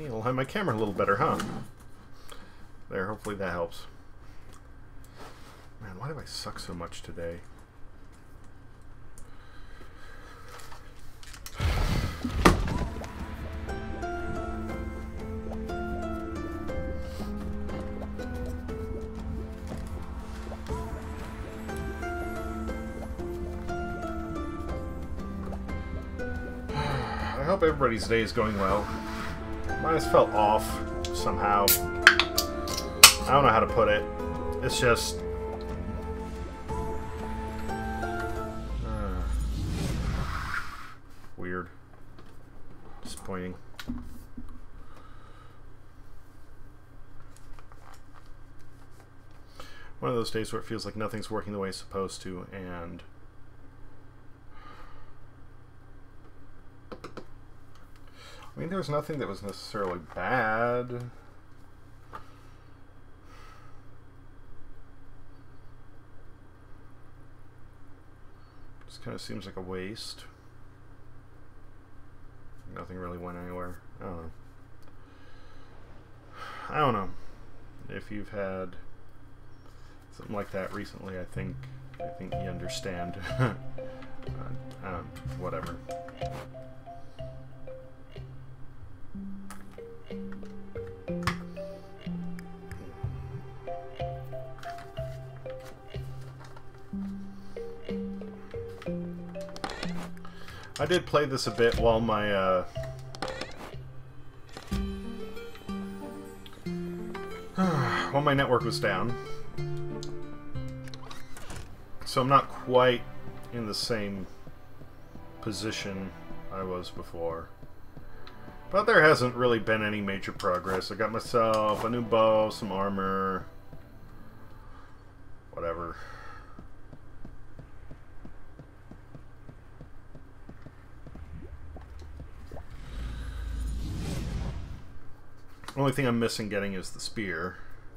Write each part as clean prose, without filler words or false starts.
I'll align my camera a little better, huh? There, hopefully that helps. Man, why do I suck so much today? I hope everybody's day is going well. Mine has felt off somehow. I don't know how to put it. It's just... weird. Disappointing. One of those days where it feels like nothing's working the way it's supposed to, and... I mean, there was nothing that was necessarily bad. Just kind of seems like a waste. Nothing really went anywhere. I don't know. I don't know. If you've had something like that recently, I think you understand. Whatever. I did play this a bit while my while my network was down, so I'm not quite in the same position I was before. But there hasn't really been any major progress. I got myself a new bow, some armor, whatever. Only thing I'm missing getting is the spear,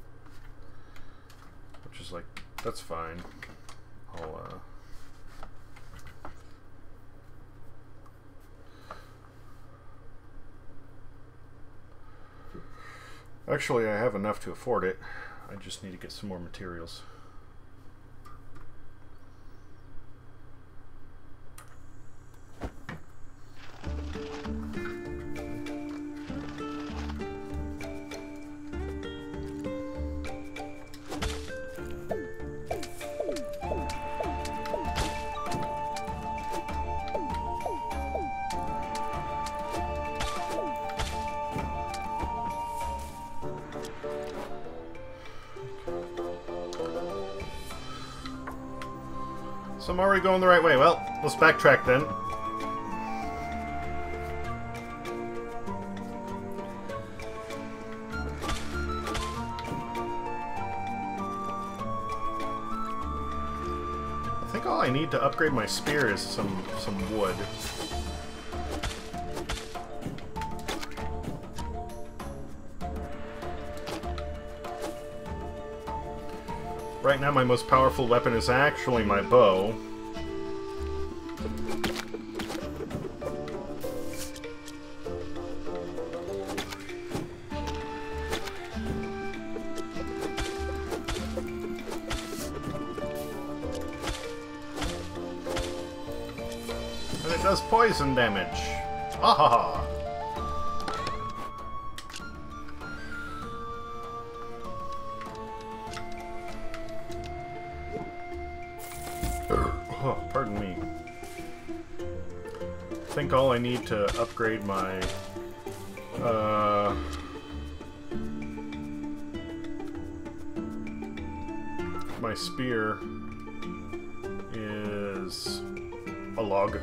which is like, that's fine. I'll actually, I have enough to afford it. I just need to get some more materials. So I'm already going the right way. Well, let's backtrack then. I think all I need to upgrade my spear is some wood. Right now my most powerful weapon is actually my bow. And it does poison damage. Ahaha! Pardon me. I think all I need to upgrade my my spear is a log.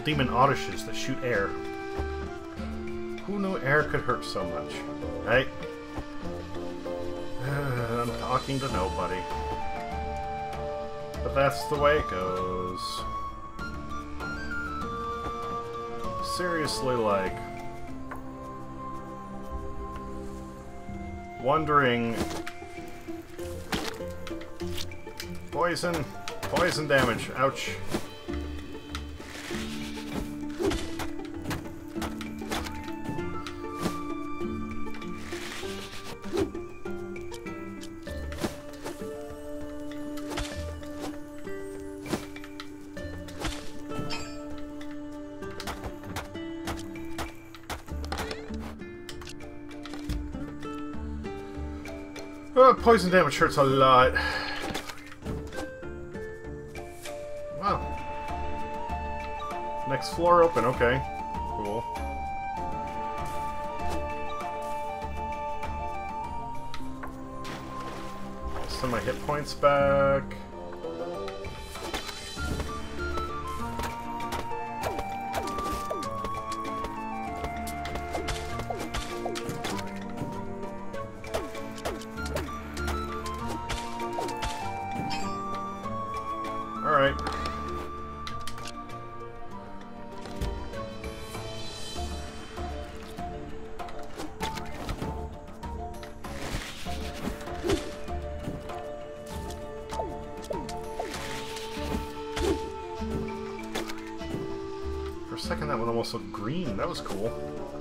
demon odishes that shoot air. Who knew air could hurt so much? Right? I'm talking to nobody. But that's the way it goes. Seriously, like... wondering... Poison! Poison damage! Ouch! Oh, poison damage hurts a lot. Wow. Next floor open, okay. Cool. Send my hit points back. Alright. For a second that one almost looked green. That was cool.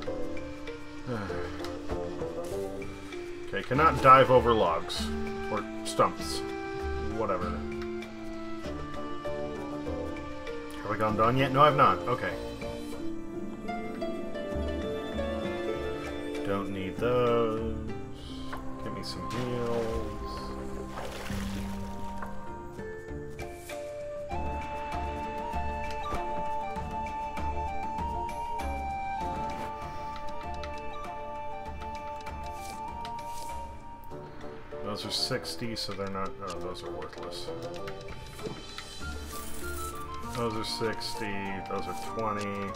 Okay, cannot dive over logs. Or stumps. Whatever. Have I gone down yet? No, I've not. Okay. Don't need those. Give me some heals. Those are 60, so they're not... oh, those are worthless. Those are 60, those are 20.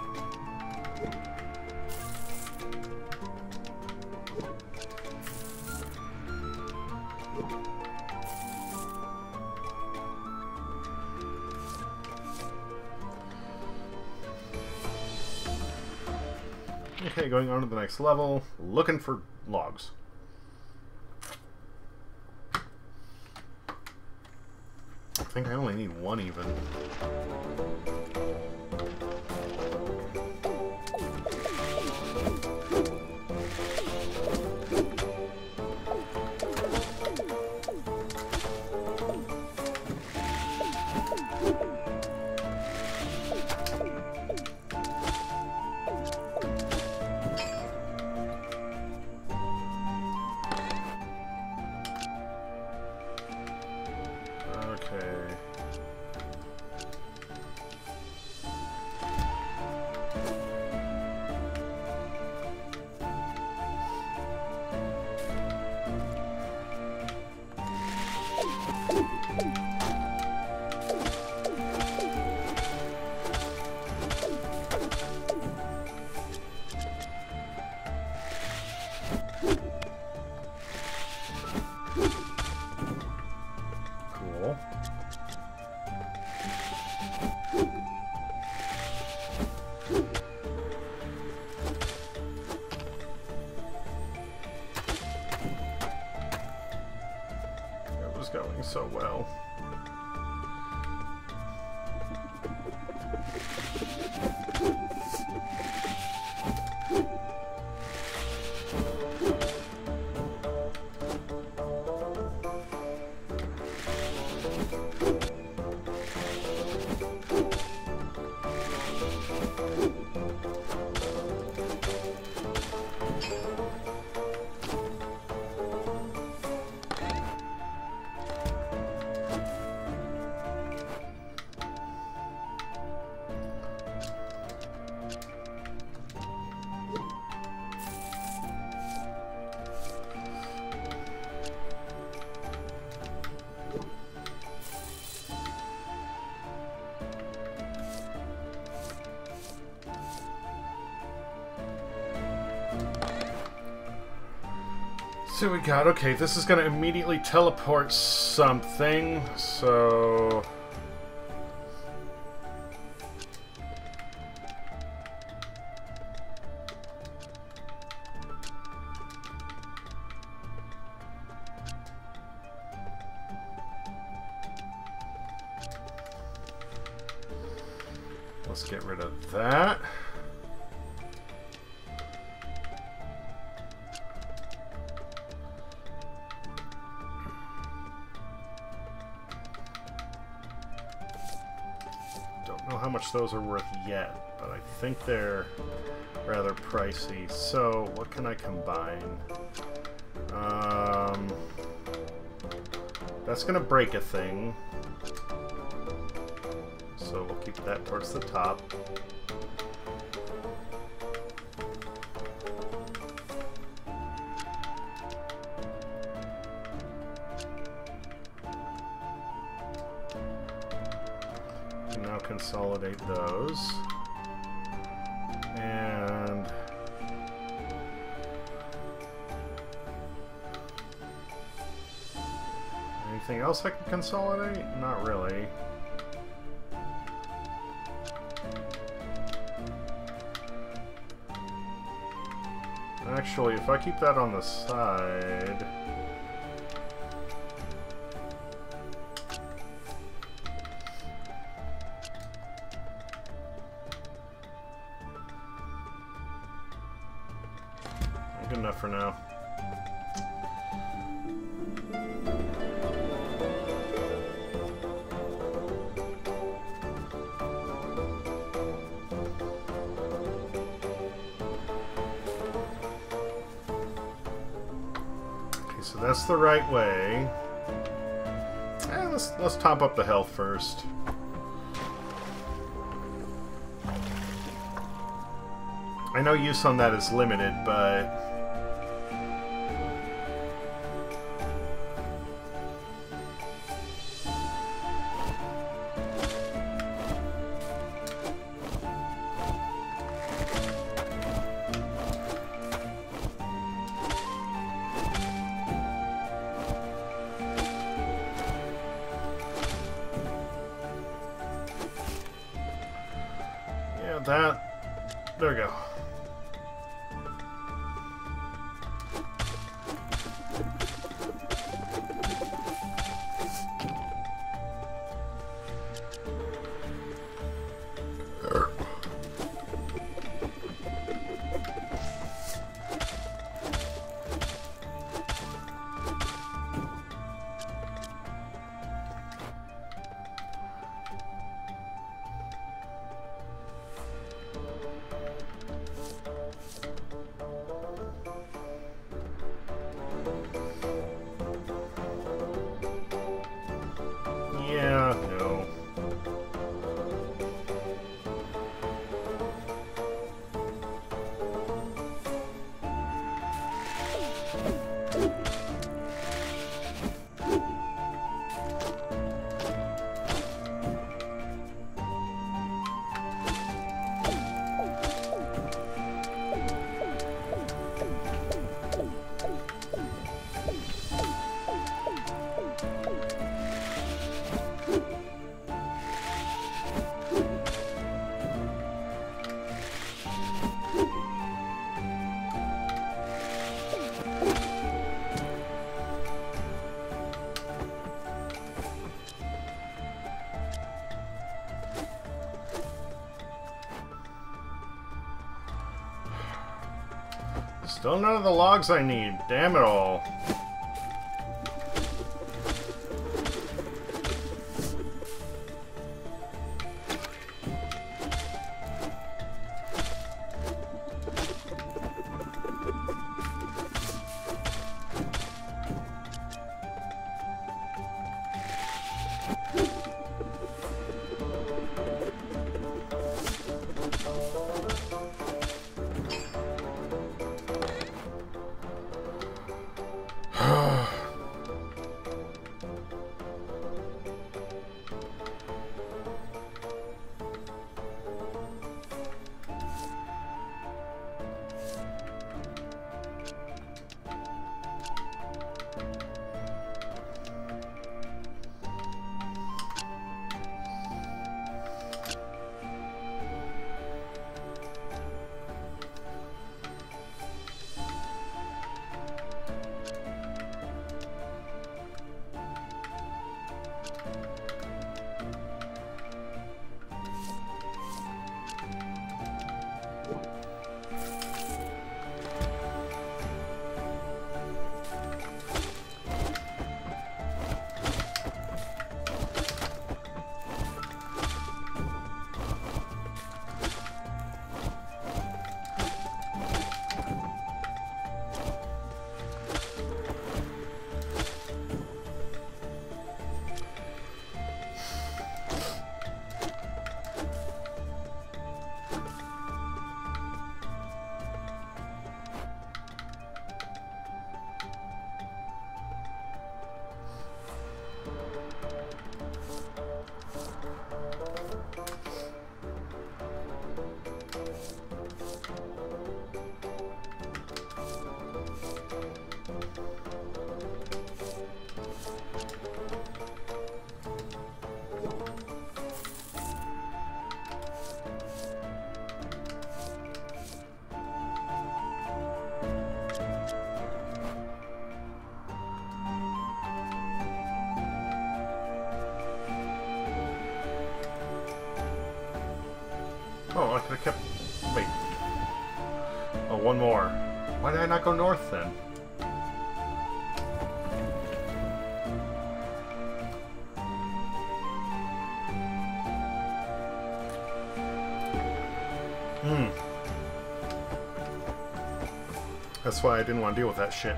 Okay, going on to the next level, looking for logs. I think I only need one even. Going so well. see what we got. Okay, this is going to immediately teleport something, so... Let's get rid of that. Don't know how much those are worth yet, but I think they're rather pricey. So, what can I combine? That's gonna break a thing. So we'll keep that towards the top. And now consolidate those. And anything else I can consolidate? Not really. Actually, if I keep that on the side... Good enough for now. So that's the right way. Let's top up the health first. I know use on that is limited, but there we go. Yeah, no. Still none of the logs I need. Damn it all. could have kept... Wait. Oh, one more. Why did I not go north then? That's why I didn't want to deal with that shit.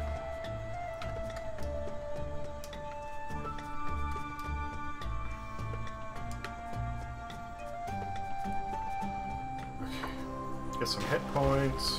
Okay. Get some hit points.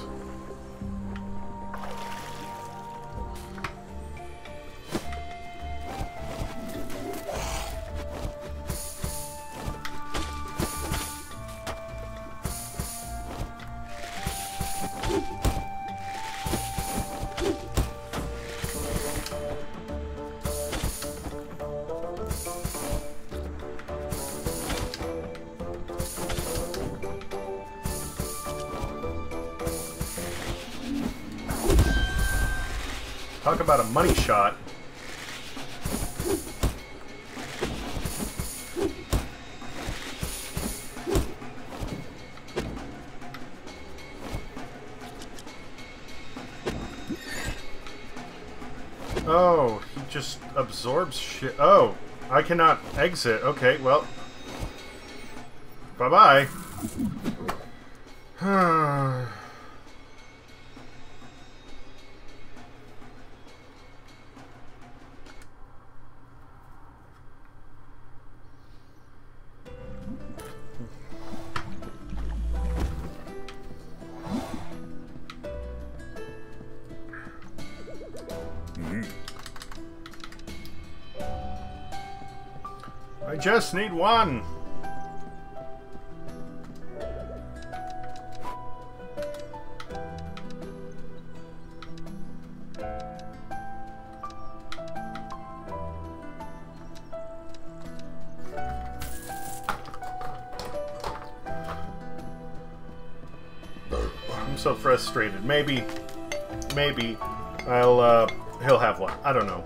Talk about a money shot. Oh, he just absorbs shit. Oh, I cannot exit. Okay, well. Bye-bye. I just need one. I'm so frustrated. Maybe he'll have one. I don't know.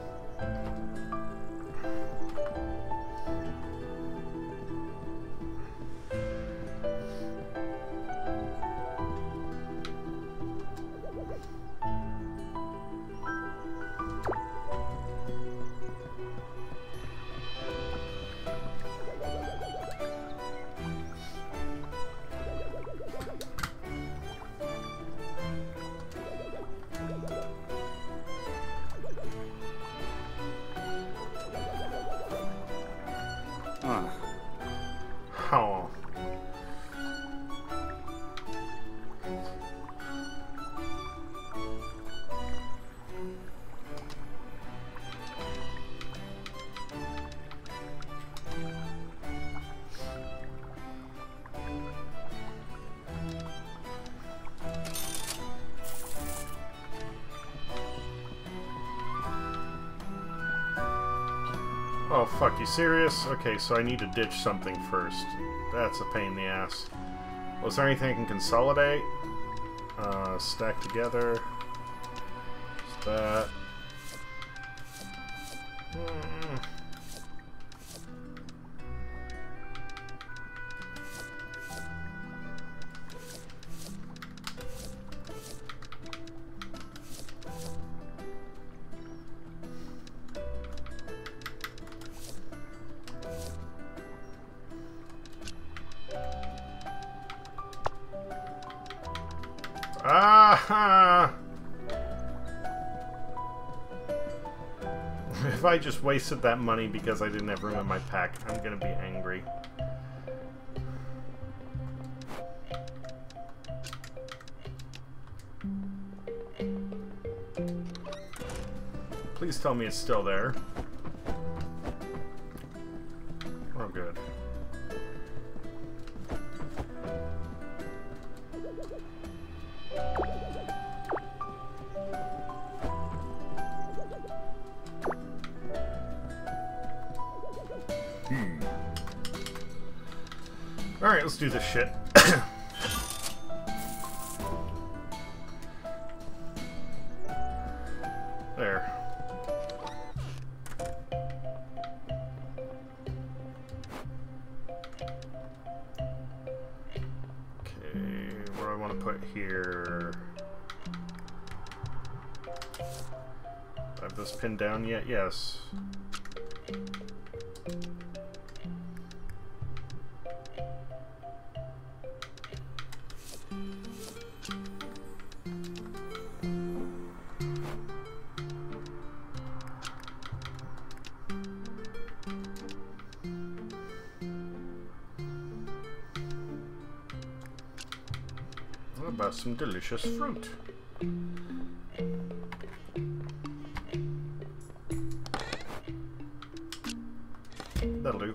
Oh. Oh, fuck, you serious? Okay, so I need to ditch something first. That's a pain in the ass. Was there anything I can consolidate? Stack together. Just that. Ah! If I just wasted that money because I didn't have room in my pack, I'm gonna be angry. Please tell me it's still there. Oh, good. Alright, let's do this shit. There. Okay. put here? Do I have this pinned down yet? Yes. What about some delicious fruit? That'll do.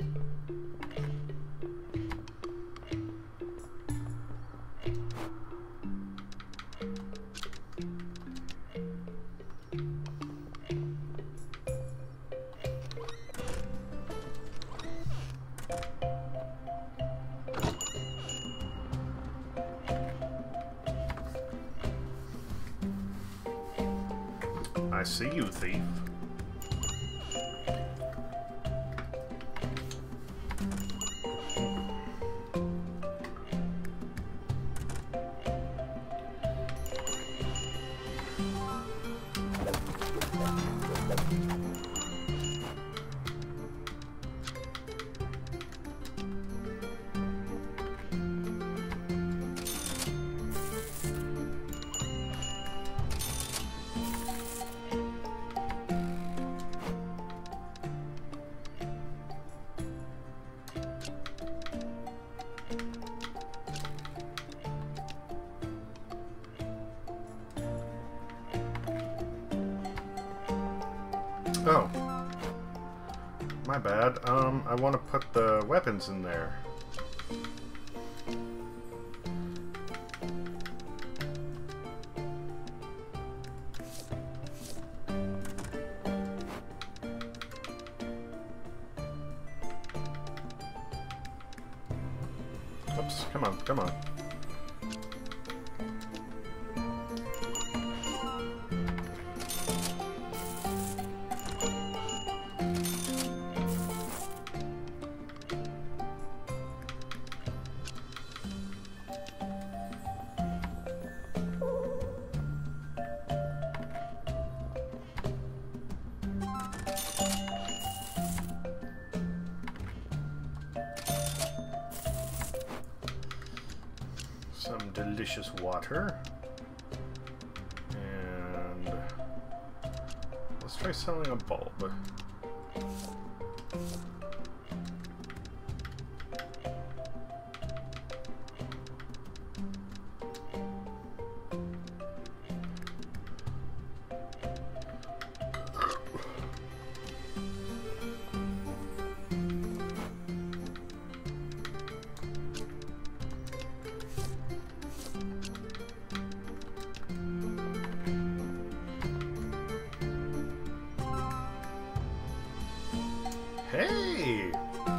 I see you, thief. Oh. My bad. I want to put the weapons in there. Oops, come on, come on. Some delicious water. And let's try selling a bulb. Hey!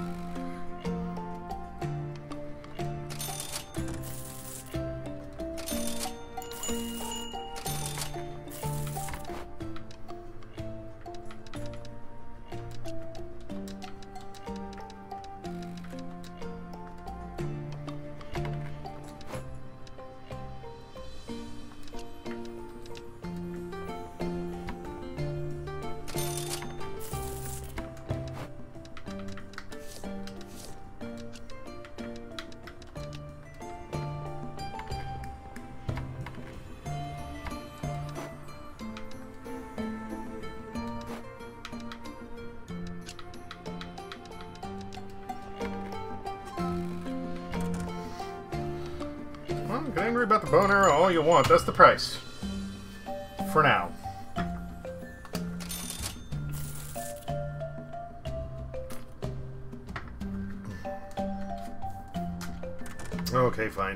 Well, you can angry about the bow and arrow all you want. That's the price. For now. Okay, fine.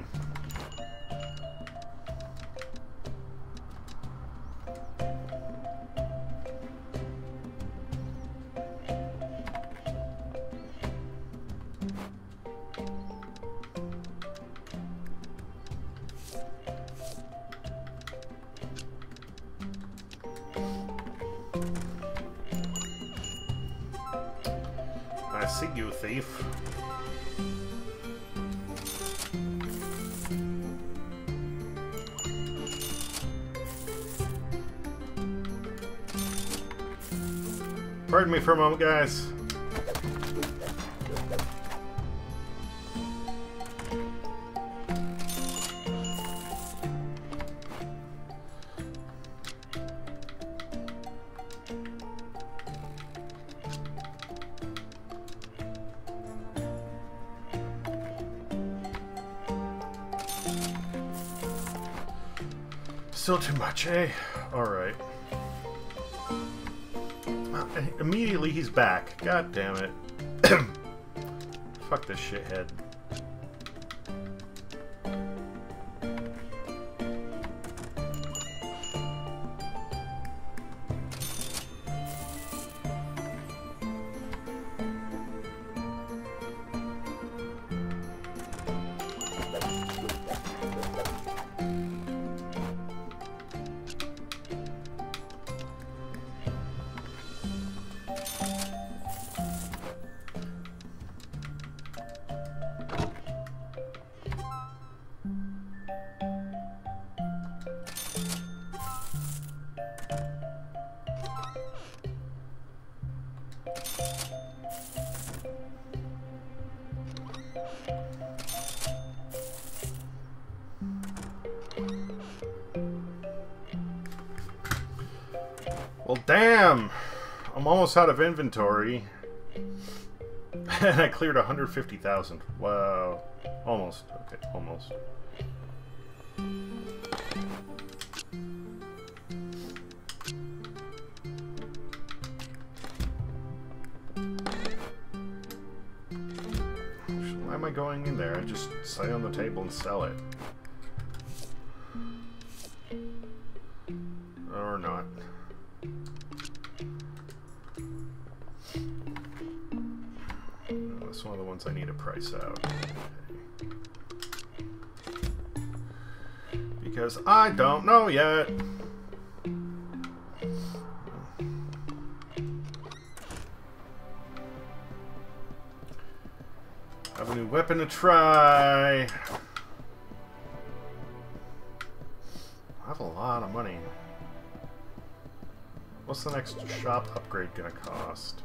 I see you, thief. Pardon me for a moment, guys. Still too much, eh? Alright. Immediately he's back. God damn it. Fuck this shithead. Well, damn! I'm almost out of inventory. And I cleared 150,000. Wow. Almost. Okay, almost. Why am I going in there? I just lay on the table and sell it. Or not. That's one of the ones I need to price out. Okay. Because I don't know yet. Have a new weapon to try. I have a lot of money. What's the next shop upgrade gonna cost?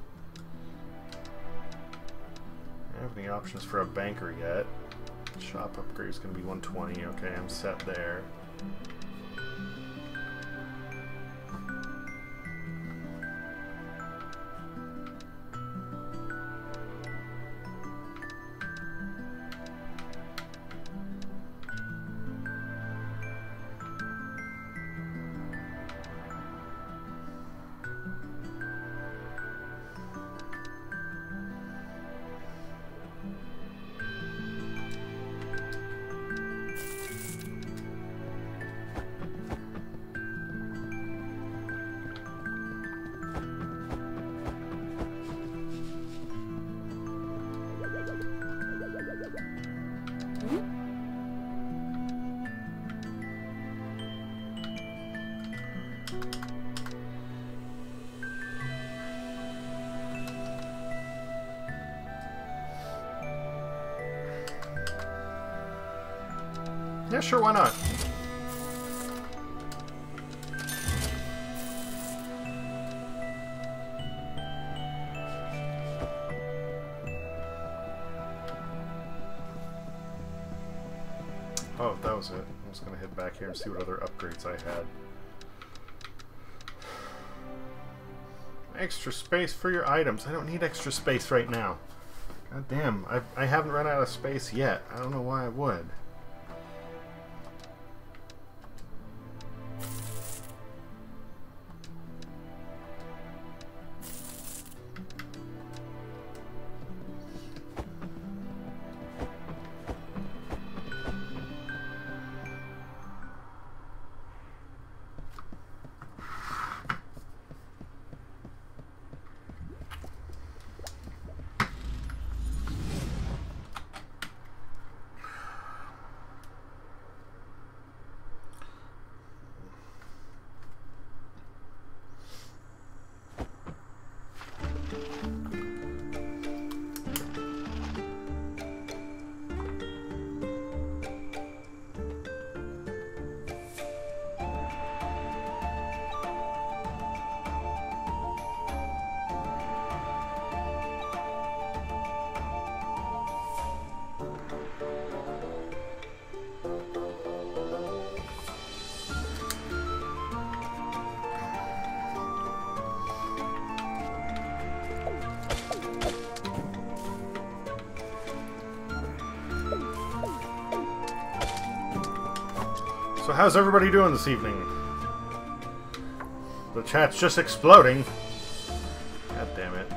I don't have any options for a banker yet. Shop upgrade is gonna be 120. Okay, I'm set there. Yeah, sure, why not? Oh, that was it. I was going to head back here and see what other upgrades I had. Extra space for your items. I don't need extra space right now. God damn, I haven't run out of space yet. I don't know why I would. So how's everybody doing this evening? The chat's just exploding. God damn it.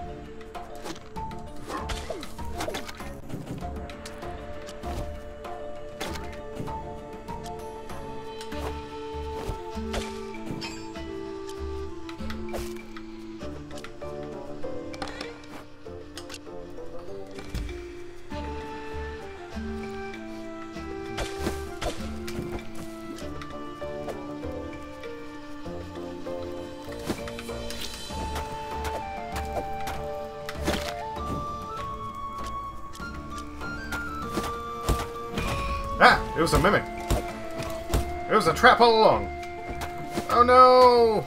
Ah! It was a mimic. It was a trap all along. Oh no!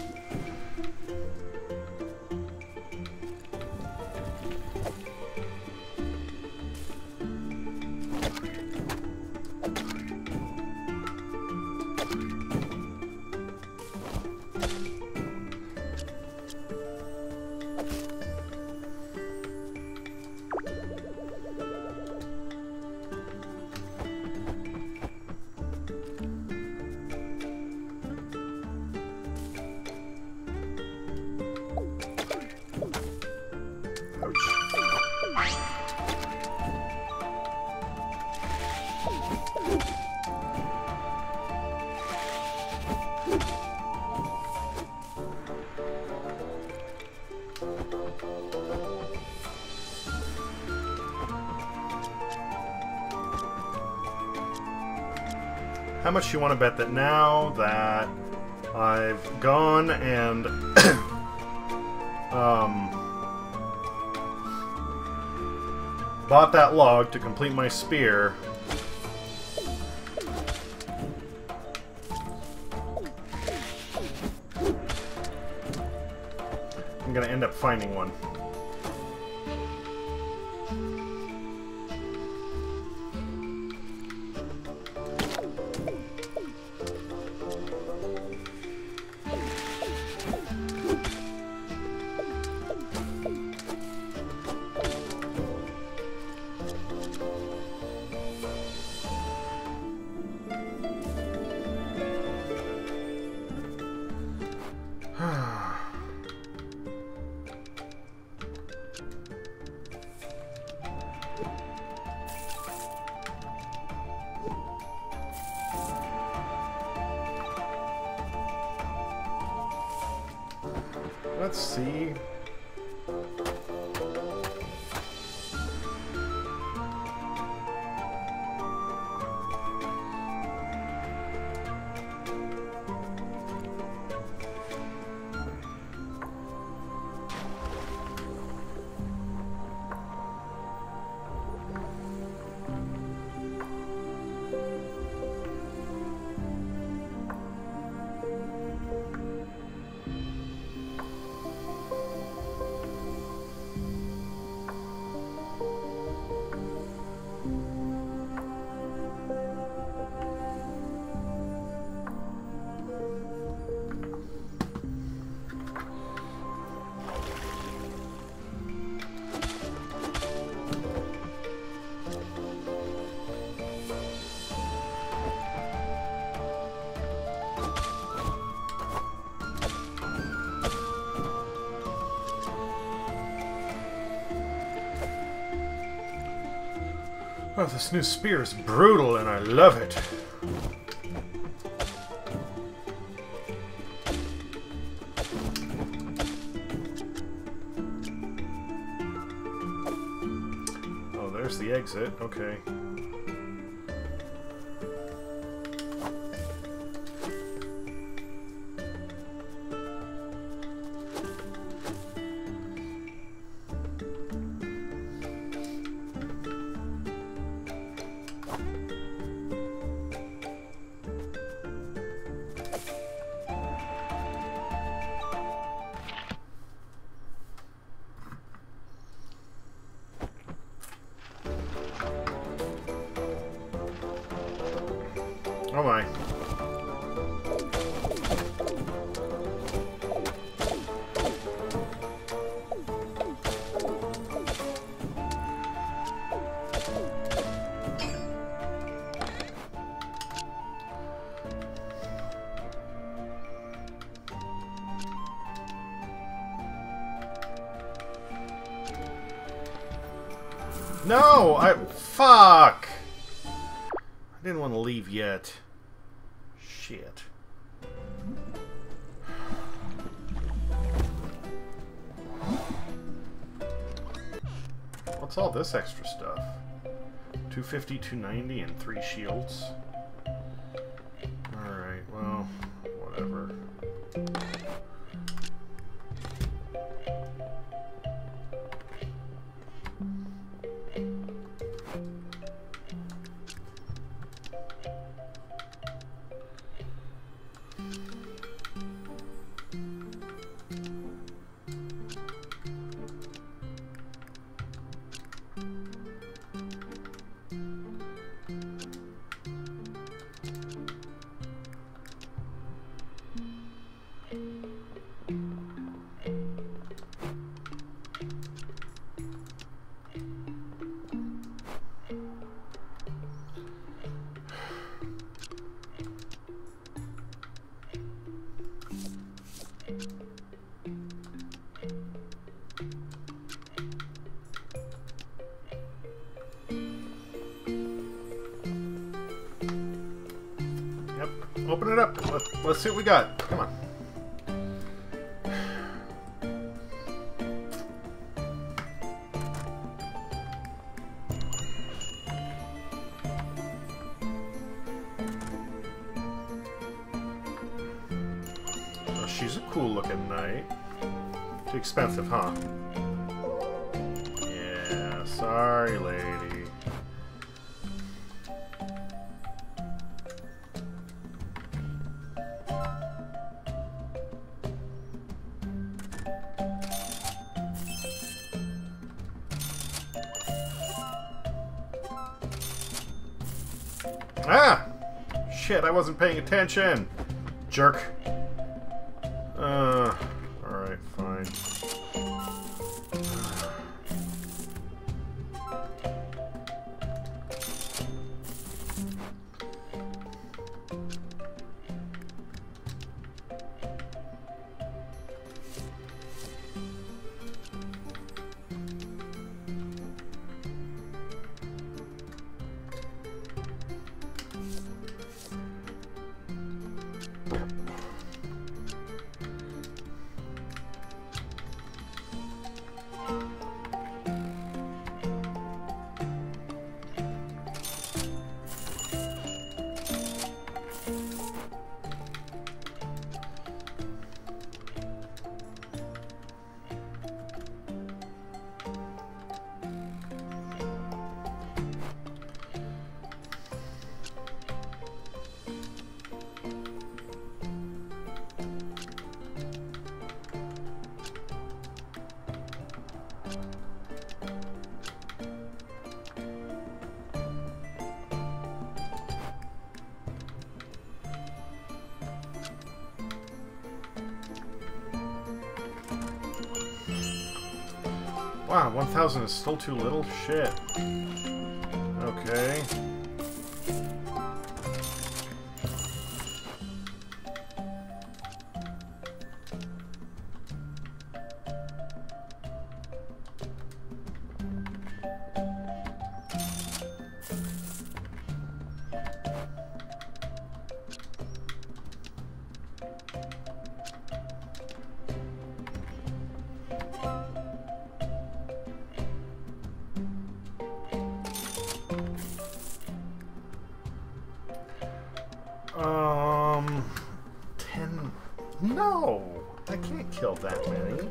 How much do you want to bet that now that I've gone and bought that log to complete my spear, I'm gonna end up finding one. Let's see. Oh, this new spear is brutal and I love it. Oh, there's the exit. Okay. Oh my. No! Fuck! I didn't want to leave yet. Shit. What's all this extra stuff? 250, 290, and 3 shields. Alright, well, whatever. Open it up. Let's see what we got. Come on. Oh, she's a cool looking knight. Too expensive, huh? Yeah, sorry, lady. Ah! Shit, I wasn't paying attention! Jerk. Alright, fine. Wow, 1,000 is still too little? Shit. Okay. No! I can't kill that many.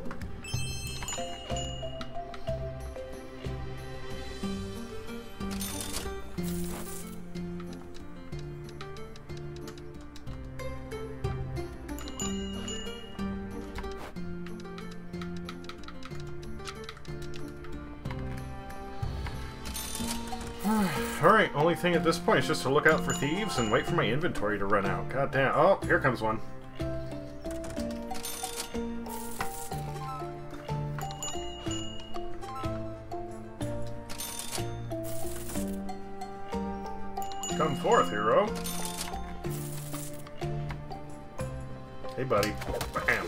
Alright, only thing at this point is just to look out for thieves and wait for my inventory to run out. God damn. Oh, here comes one. Come forth, hero. Hey, buddy. Bam.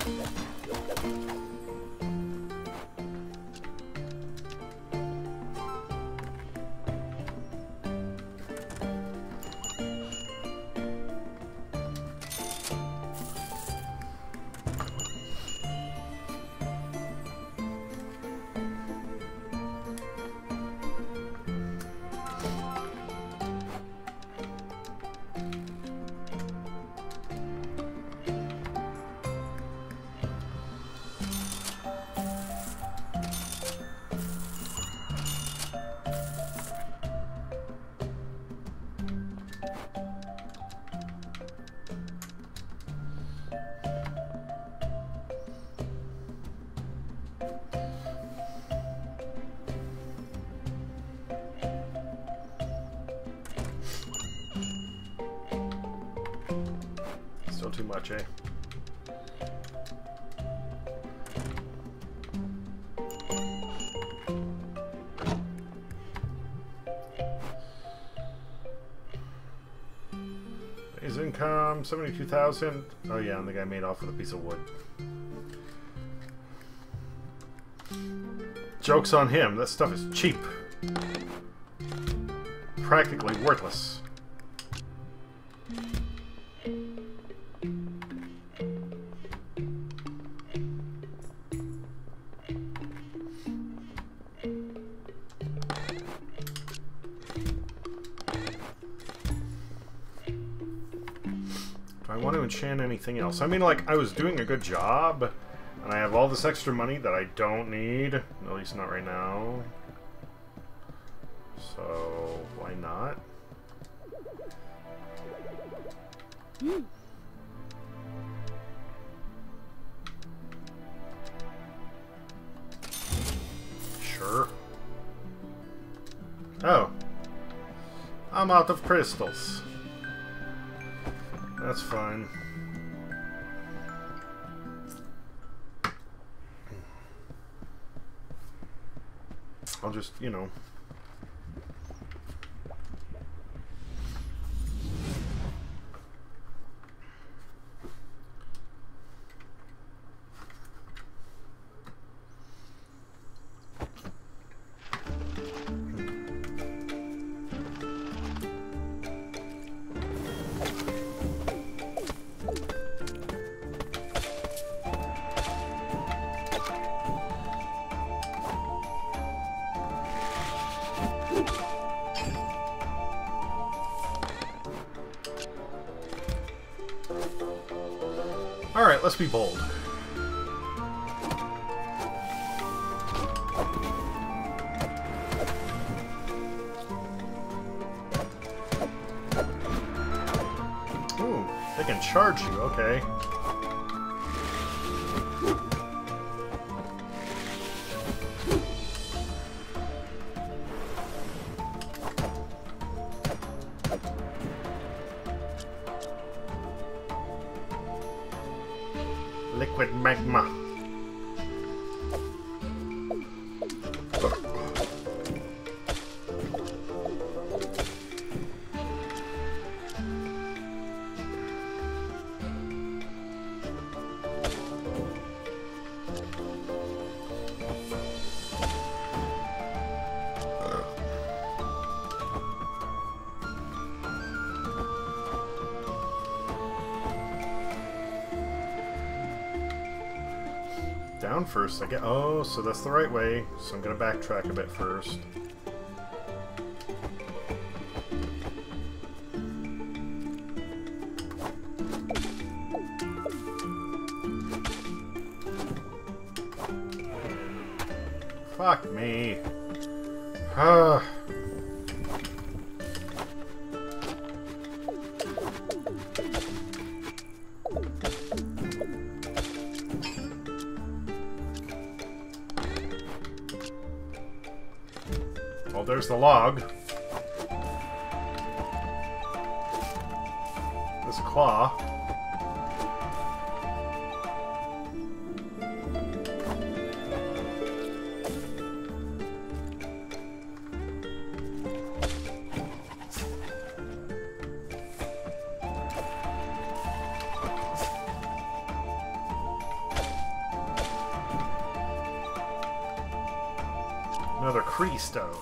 Still too much, eh? His income, 72,000. Oh yeah, and the guy made off with a piece of wood. Joke's on him. That stuff is cheap. Practically worthless. Do I want to enchant anything else? I mean, like, I was doing a good job, and I have all this extra money that I don't need. At least not right now. So, why not? Sure. Oh. I'm out of crystals. That's fine. I'll just, you know... Alright, let's be bold. Ooh, they can charge you, okay. Liquid magma. Down first, I get. Oh, so that's the right way. So I'm gonna backtrack a bit first. Fuck me. Well, there's the log. This claw. Another Cree stove.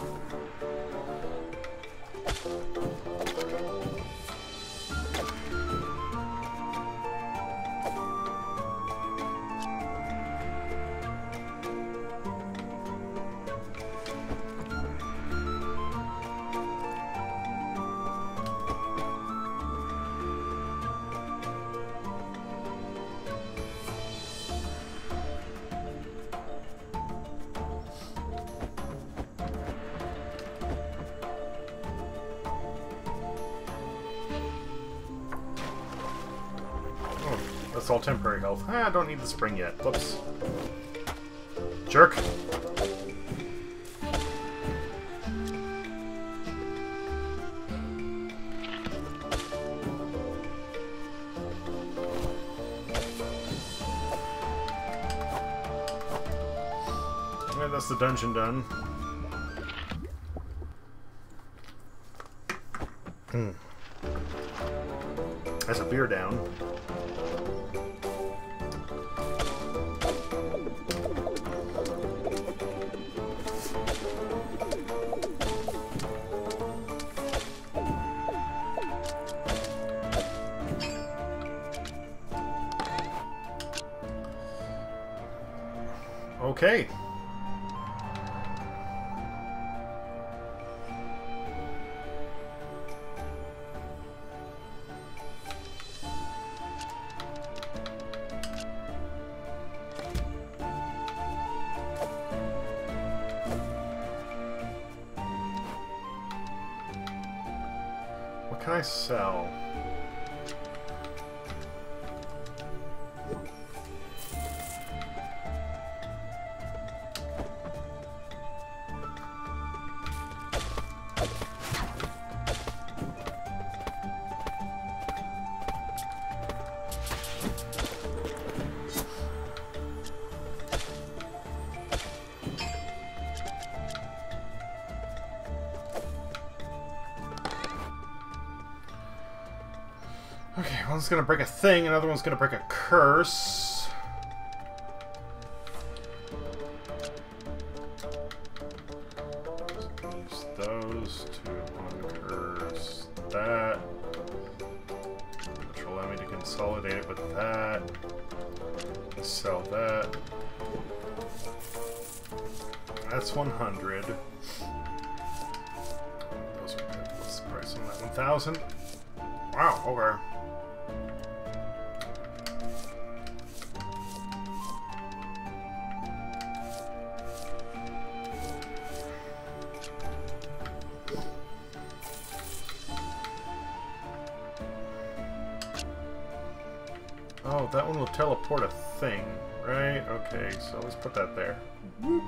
That's all temporary health. I don't need the spring yet. Whoops. Jerk. that's the dungeon done. That's a beer down. Okay. What can I sell? Okay, one's gonna break a thing, another one's gonna break a curse. Use those to uncurse that, which will allow me to consolidate it with that. Sell that. That's 100. Those are good. What's the price on that? 1,000? Wow, okay. Oh, that one will teleport a thing, right? Okay, so let's put that there. Whoop.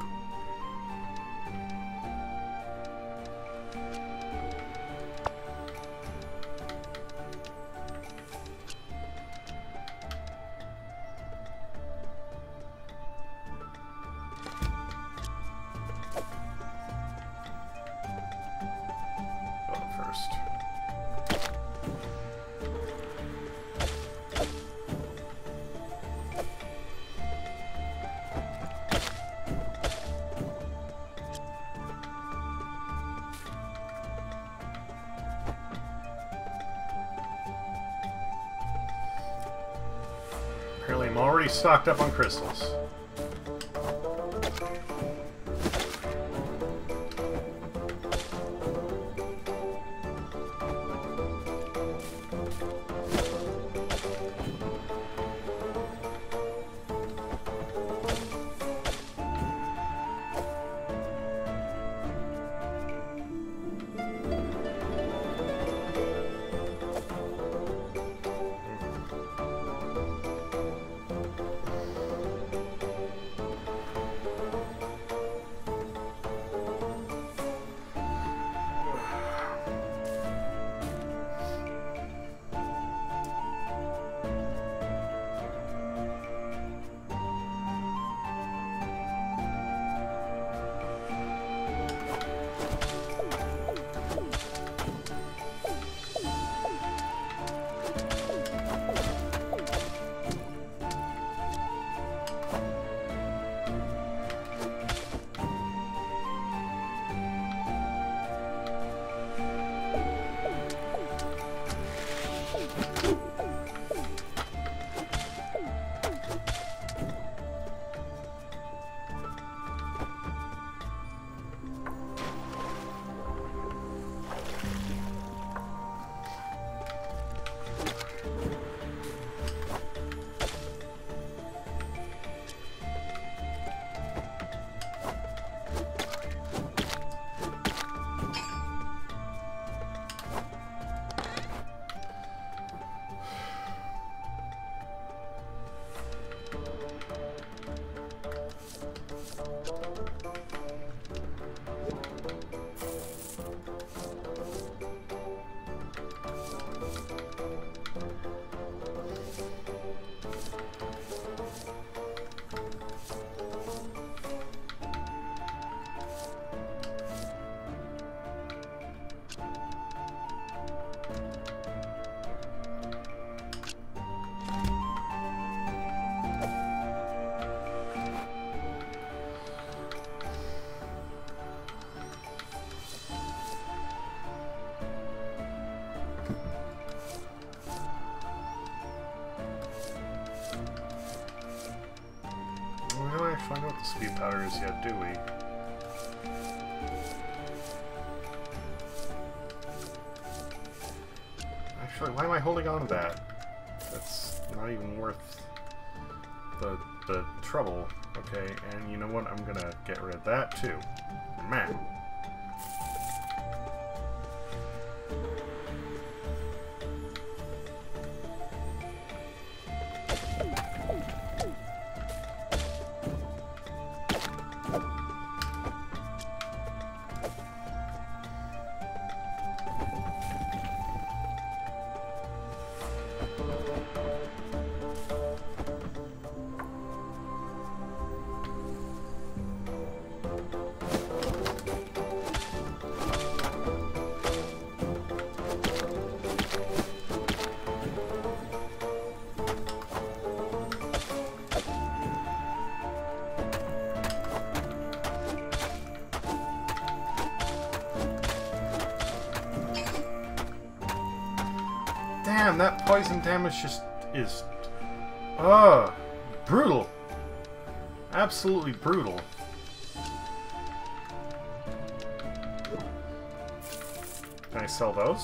Apparently I'm already stocked up on crystals. find out what the speed powder is yet, do we? Actually, why am I holding on to that? That's not even worth the trouble. Okay, and you know what? I'm gonna get rid of that too. Man. Damn, that poison damage just is... brutal. Absolutely brutal. Can I sell those?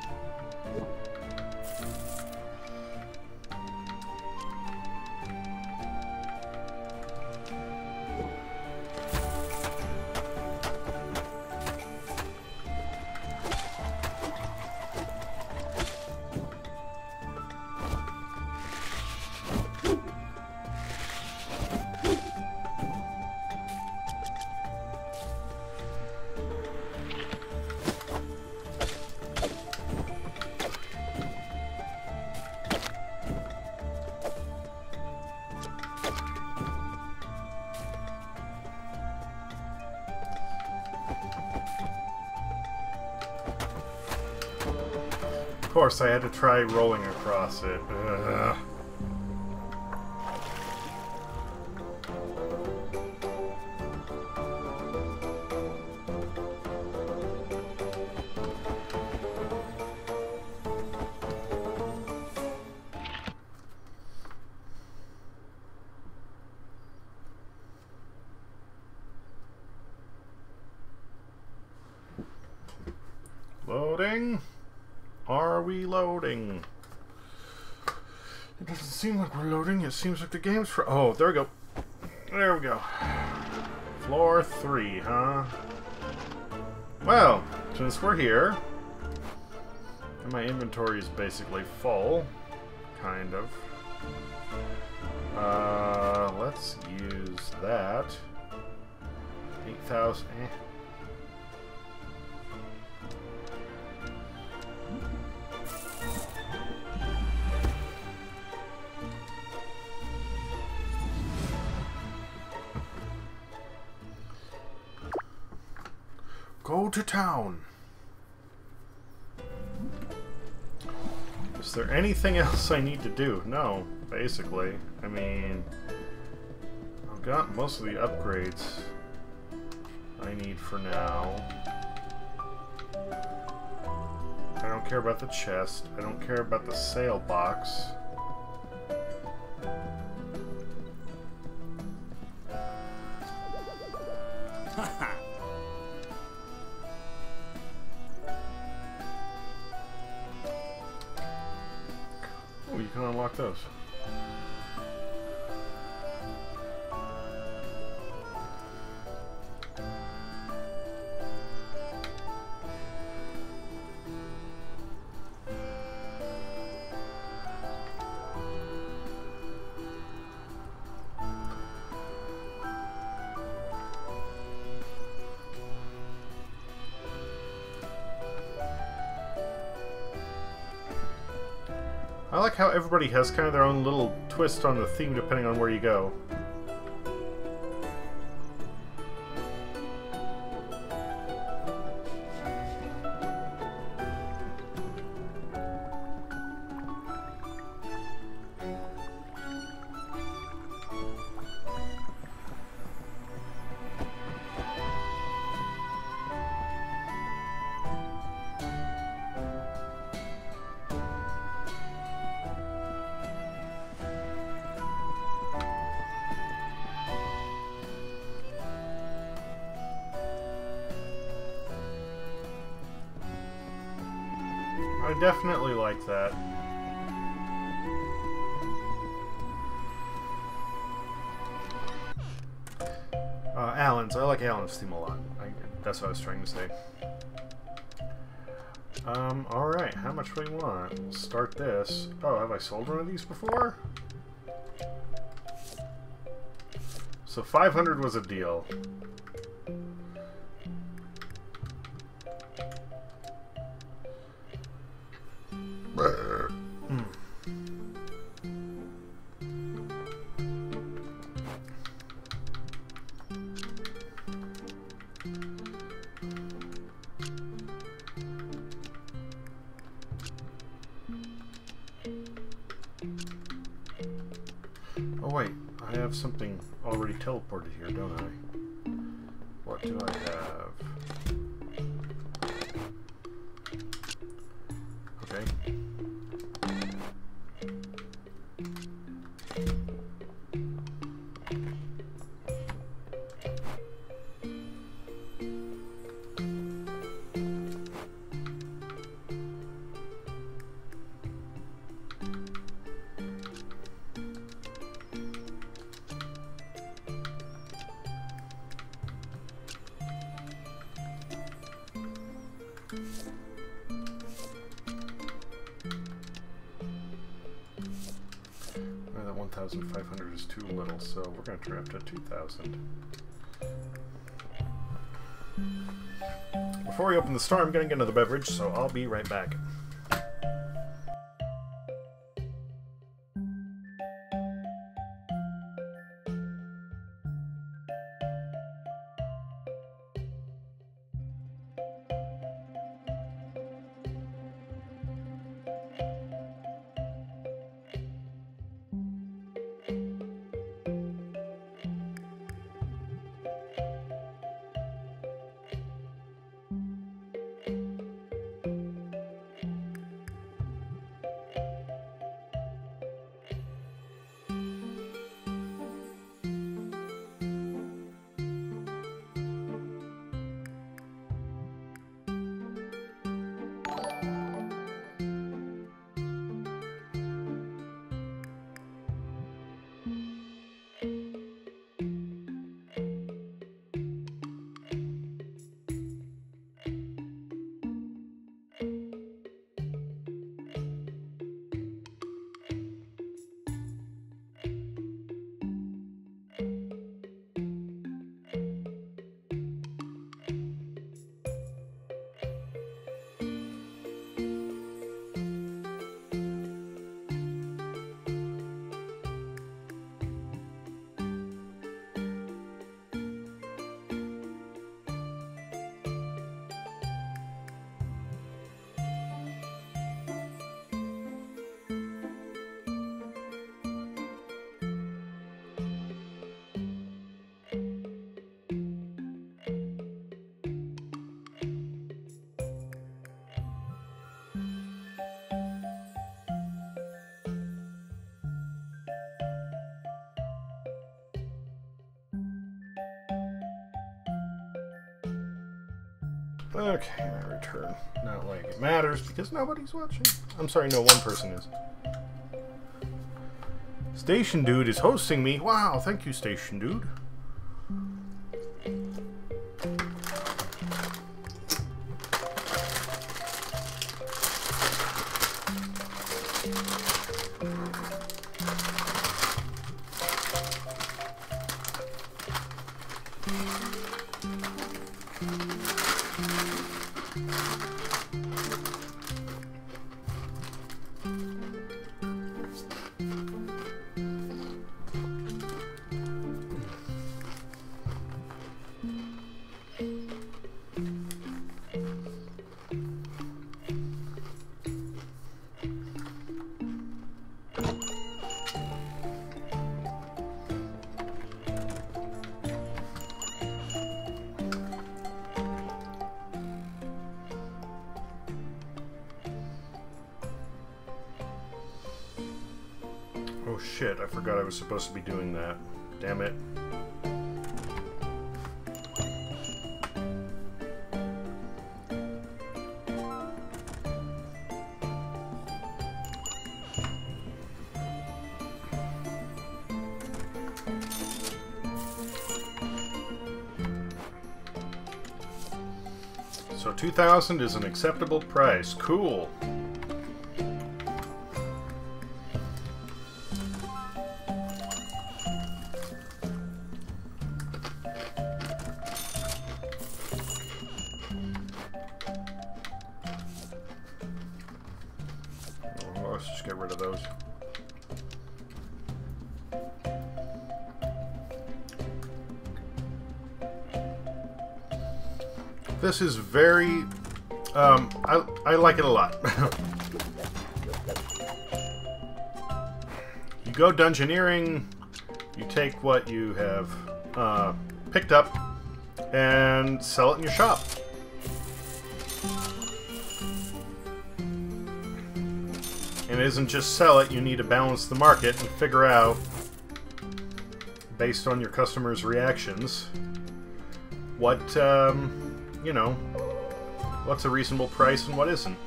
Of course, I had to try rolling across it. Ugh. Loading? Are we loading? It doesn't seem like we're loading. It seems like the game's for... Oh, there we go. There we go. Floor 3, huh? Well, since we're here, and my inventory is basically full, kind of. Let's use that. 8,000. Go to town. Is there anything else I need to do? No, basically. I mean, I've got most of the upgrades I need for now. I don't care about the chest. I don't care about the sail box. Oh, you can unlock those. I like how everybody has kind of their own little twist on the theme depending on where you go. I definitely like that. Alan's. I like Alan's theme a lot. That's what I was trying to say. Alright. How much do we want? We'll start this. Oh, have I sold one of these before? So 500 was a deal. Oh wait, I have something already teleported here, don't I? What do I have? Okay. That 1,500 is too little, so we're going to drop to 2,000. Before we open the store, I'm going to get another beverage, so I'll be right back. Okay, I return. Not like it matters because nobody's watching. I'm sorry, no, one person is. Station Dude is hosting me. Wow, thank you, Station Dude. Oh shit, I forgot I was supposed to be doing that. Damn it. 2,000 is an acceptable price. Cool. Oh, let's just get rid of those. This is very... I like it a lot. You go dungeoneering, you take what you have picked up and sell it in your shop. And it isn't just sell it, you need to balance the market and figure out, based on your customers' reactions, what, you know, what's a reasonable price and what isn't.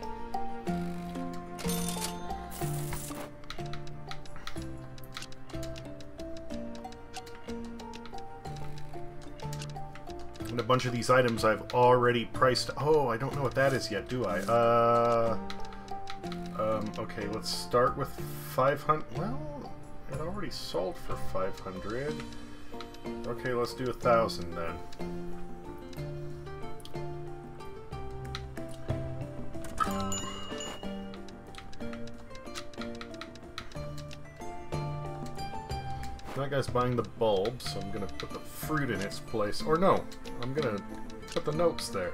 And a bunch of these items I've already priced. Oh, I don't know what that is yet, do I? Okay, let's start with 500. Well, it already sold for 500. Okay, let's do 1,000 then. That guy's buying the bulb, so I'm gonna put the fruit in its place. Or no, I'm gonna put the notes there.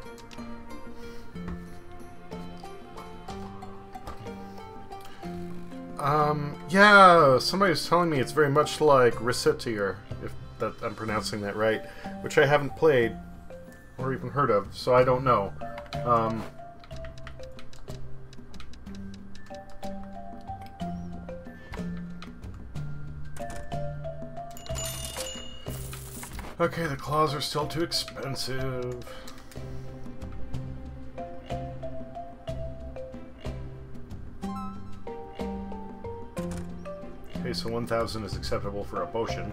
Yeah, somebody was telling me it's very much like Recitier, if that I'm pronouncing that right, which I haven't played or even heard of, so I don't know. Okay, the claws are still too expensive. Okay, so 1,000 is acceptable for a potion.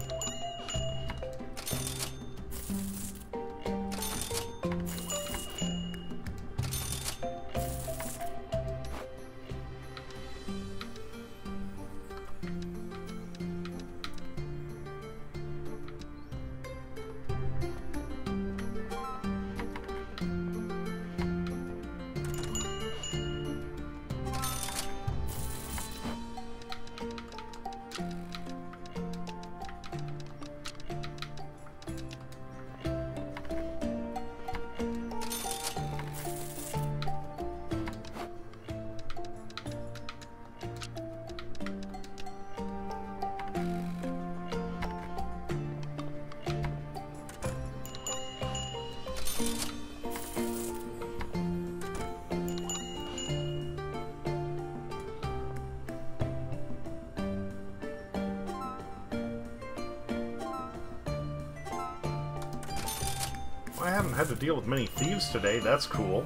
I haven't had to deal with many thieves today, that's cool.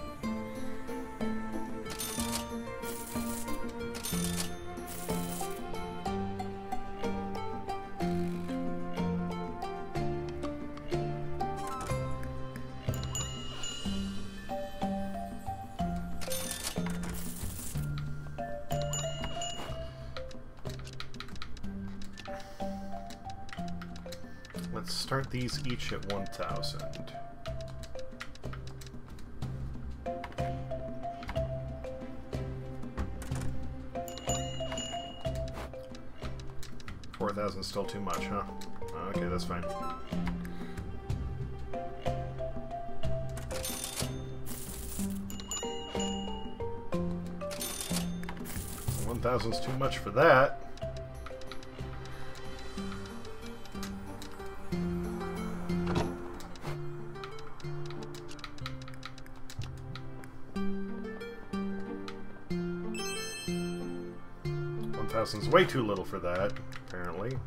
Let's start these each at 1,000. $4,000 is still too much, huh? Okay, that's fine. 1,000's too much for that. $1,000's way too little for that, apparently.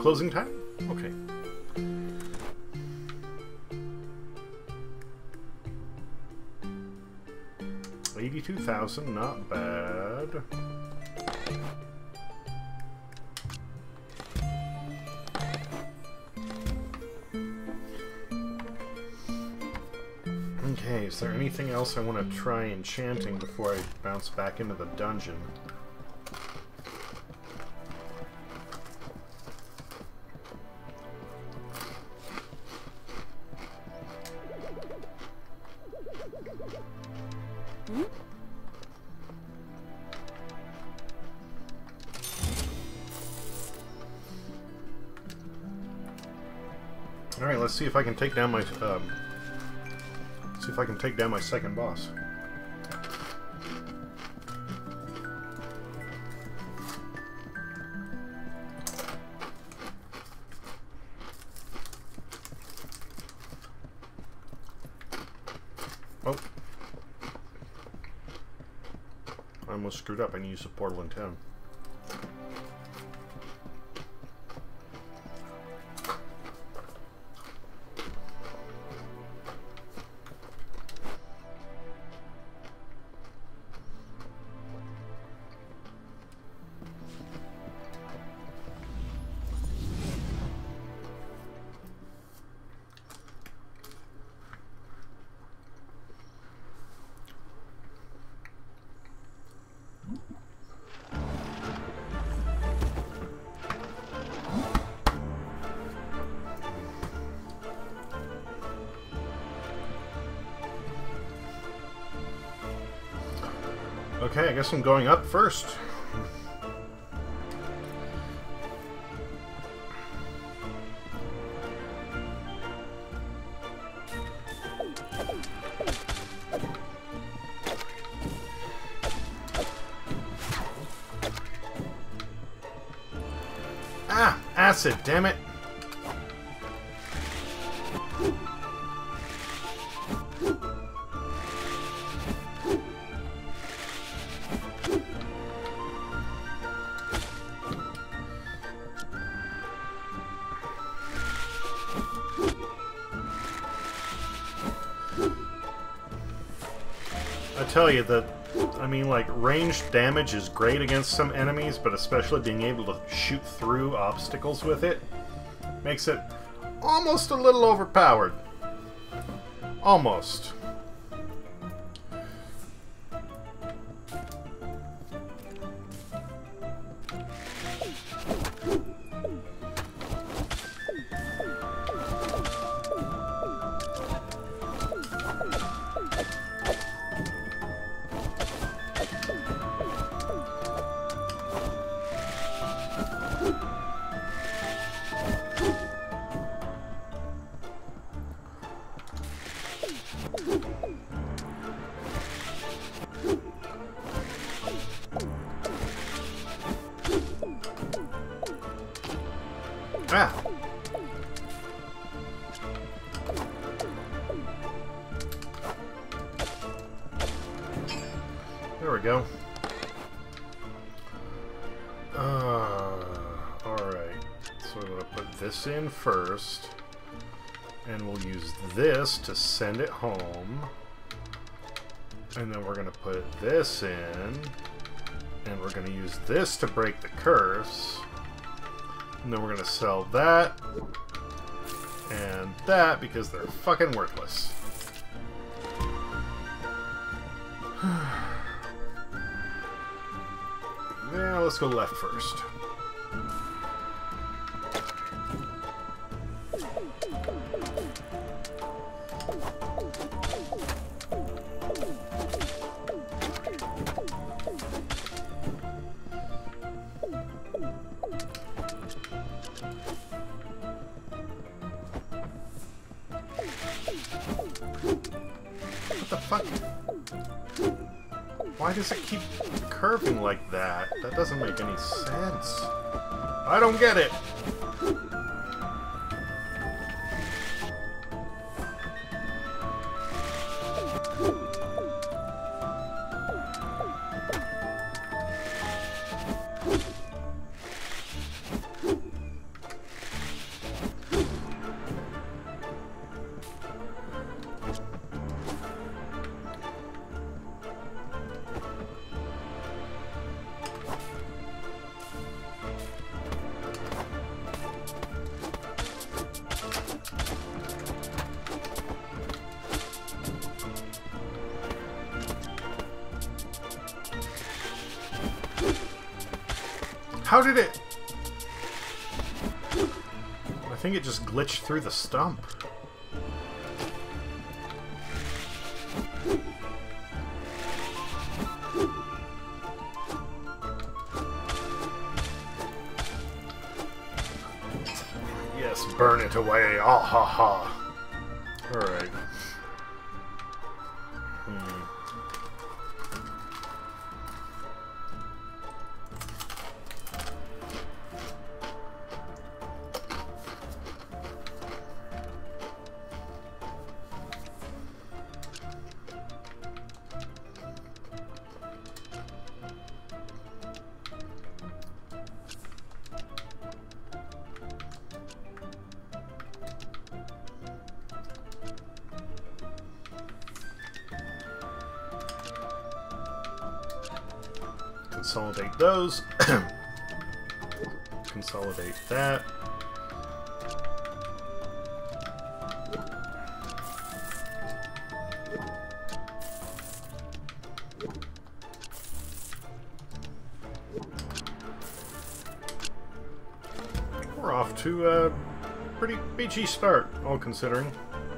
closing time? Okay. $82,000, not bad. Okay, is there anything else I want to try enchanting before I bounce back into the dungeon? All right, let's see if I can take down my second boss. Oh. I almost screwed up. I need to use a portal in town. Okay, I guess I'm going up first. Ah! Acid, damn it! I tell you that, I mean, like, ranged damage is great against some enemies, but especially being able to shoot through obstacles with it makes it almost a little overpowered. Almost. Ah! There we go. Alright. So I'm going to put this in first. And we'll use this to send it home. And then we're going to put this in. And we're going to use this to break the curse. And then we're going to sell that. And that because they're fucking worthless. Yeah, let's go left first. What the fuck? Why does it keep curving like that? That doesn't make any sense. I don't get it. How did it... I think it just glitched through the stump. Yes, burn it away. Ah ha ha. Alright. Consolidate those. Consolidate that. We're off to a pretty beachy start, all considering.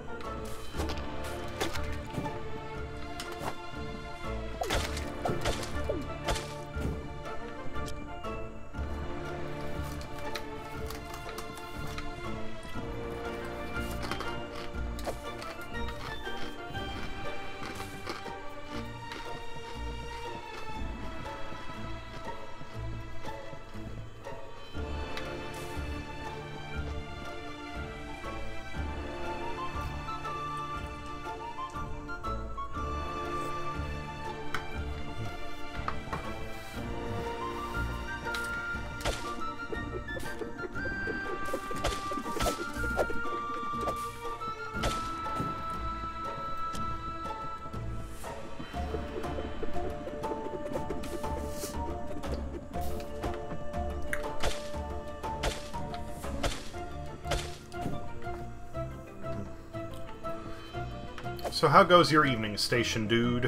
So how goes your evening, station dude?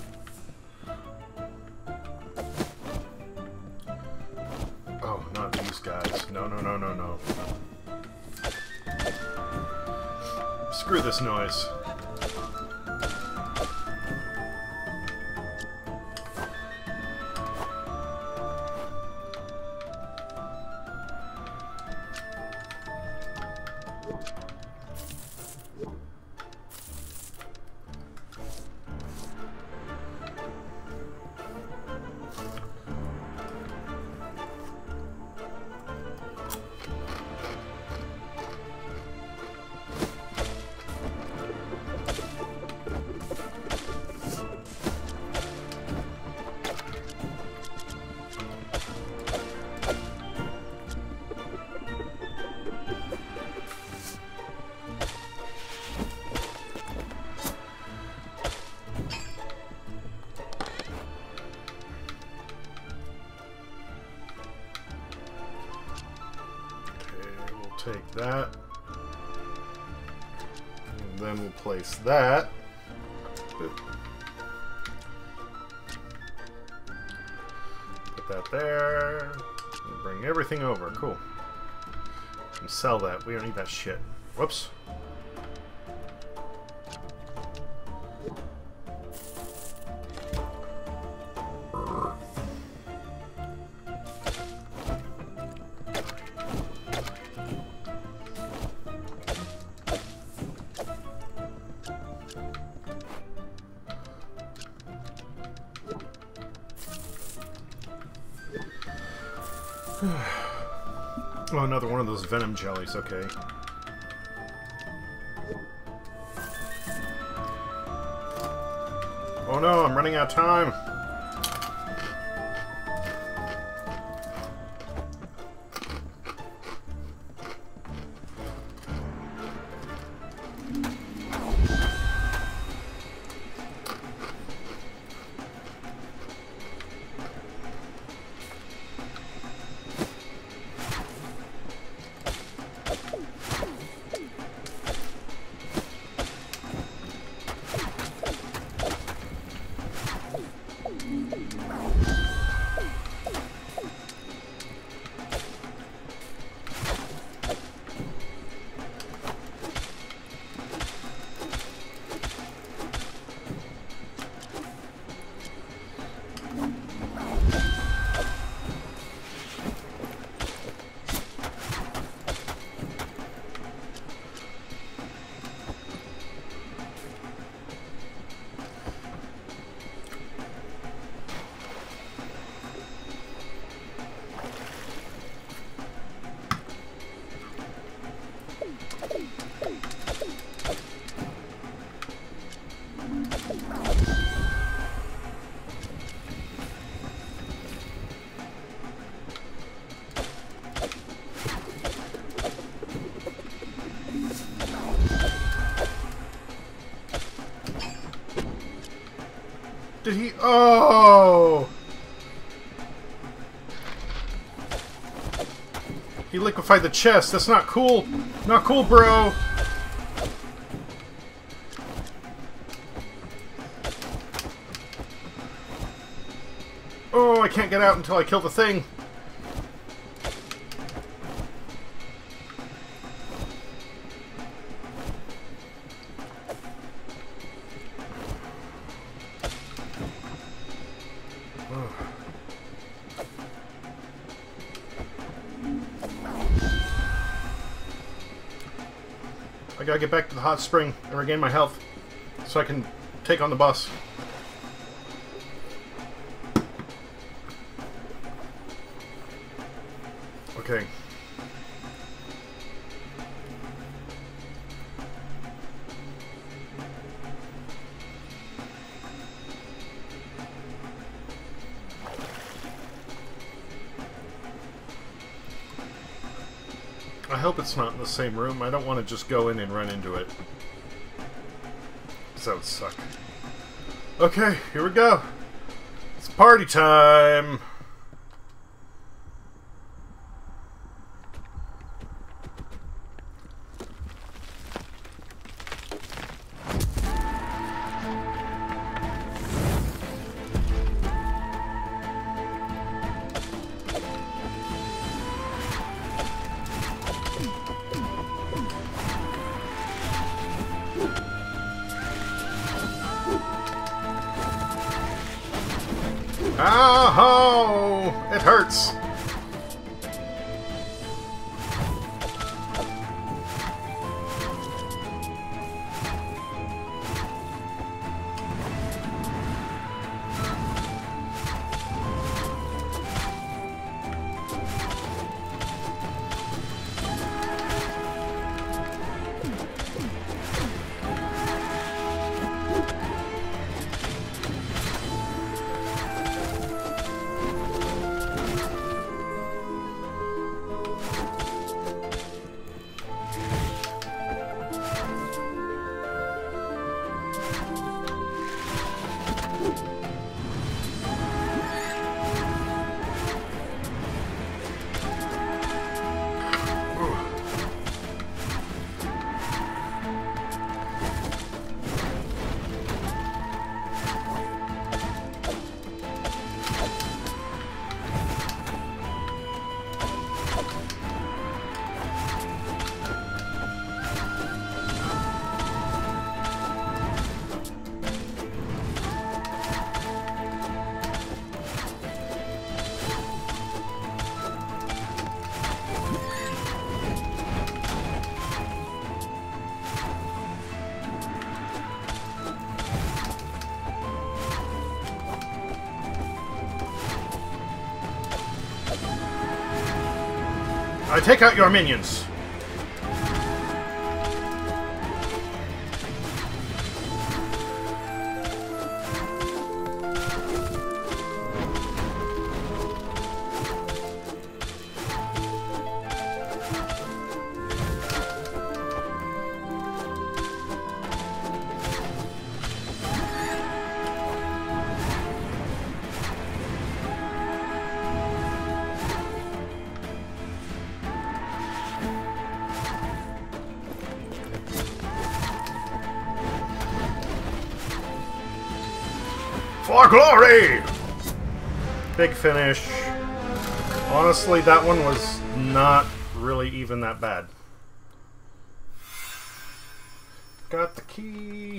Oh, not these guys. No, no, no, no, no. Screw this noise. Take that, and then we'll place that. Put that there, and bring everything over. Cool. And sell that. We don't need that shit. Whoops. Oh, another one of those venom jellies, okay. Oh no, I'm running out of time. Did he? Oh! He liquefied the chest. That's not cool. Not cool, bro. Oh, I can't get out until I kill the thing. I gotta get back to the hot spring and regain my health so I can take on the boss. Okay. I hope it's not in the same room. I don't want to just go in and run into it. That would suck. Okay, here we go. It's party time! Ow! It hurts! I take out your minions. For glory! Big finish. Honestly, that one was not really even that bad. Got the key.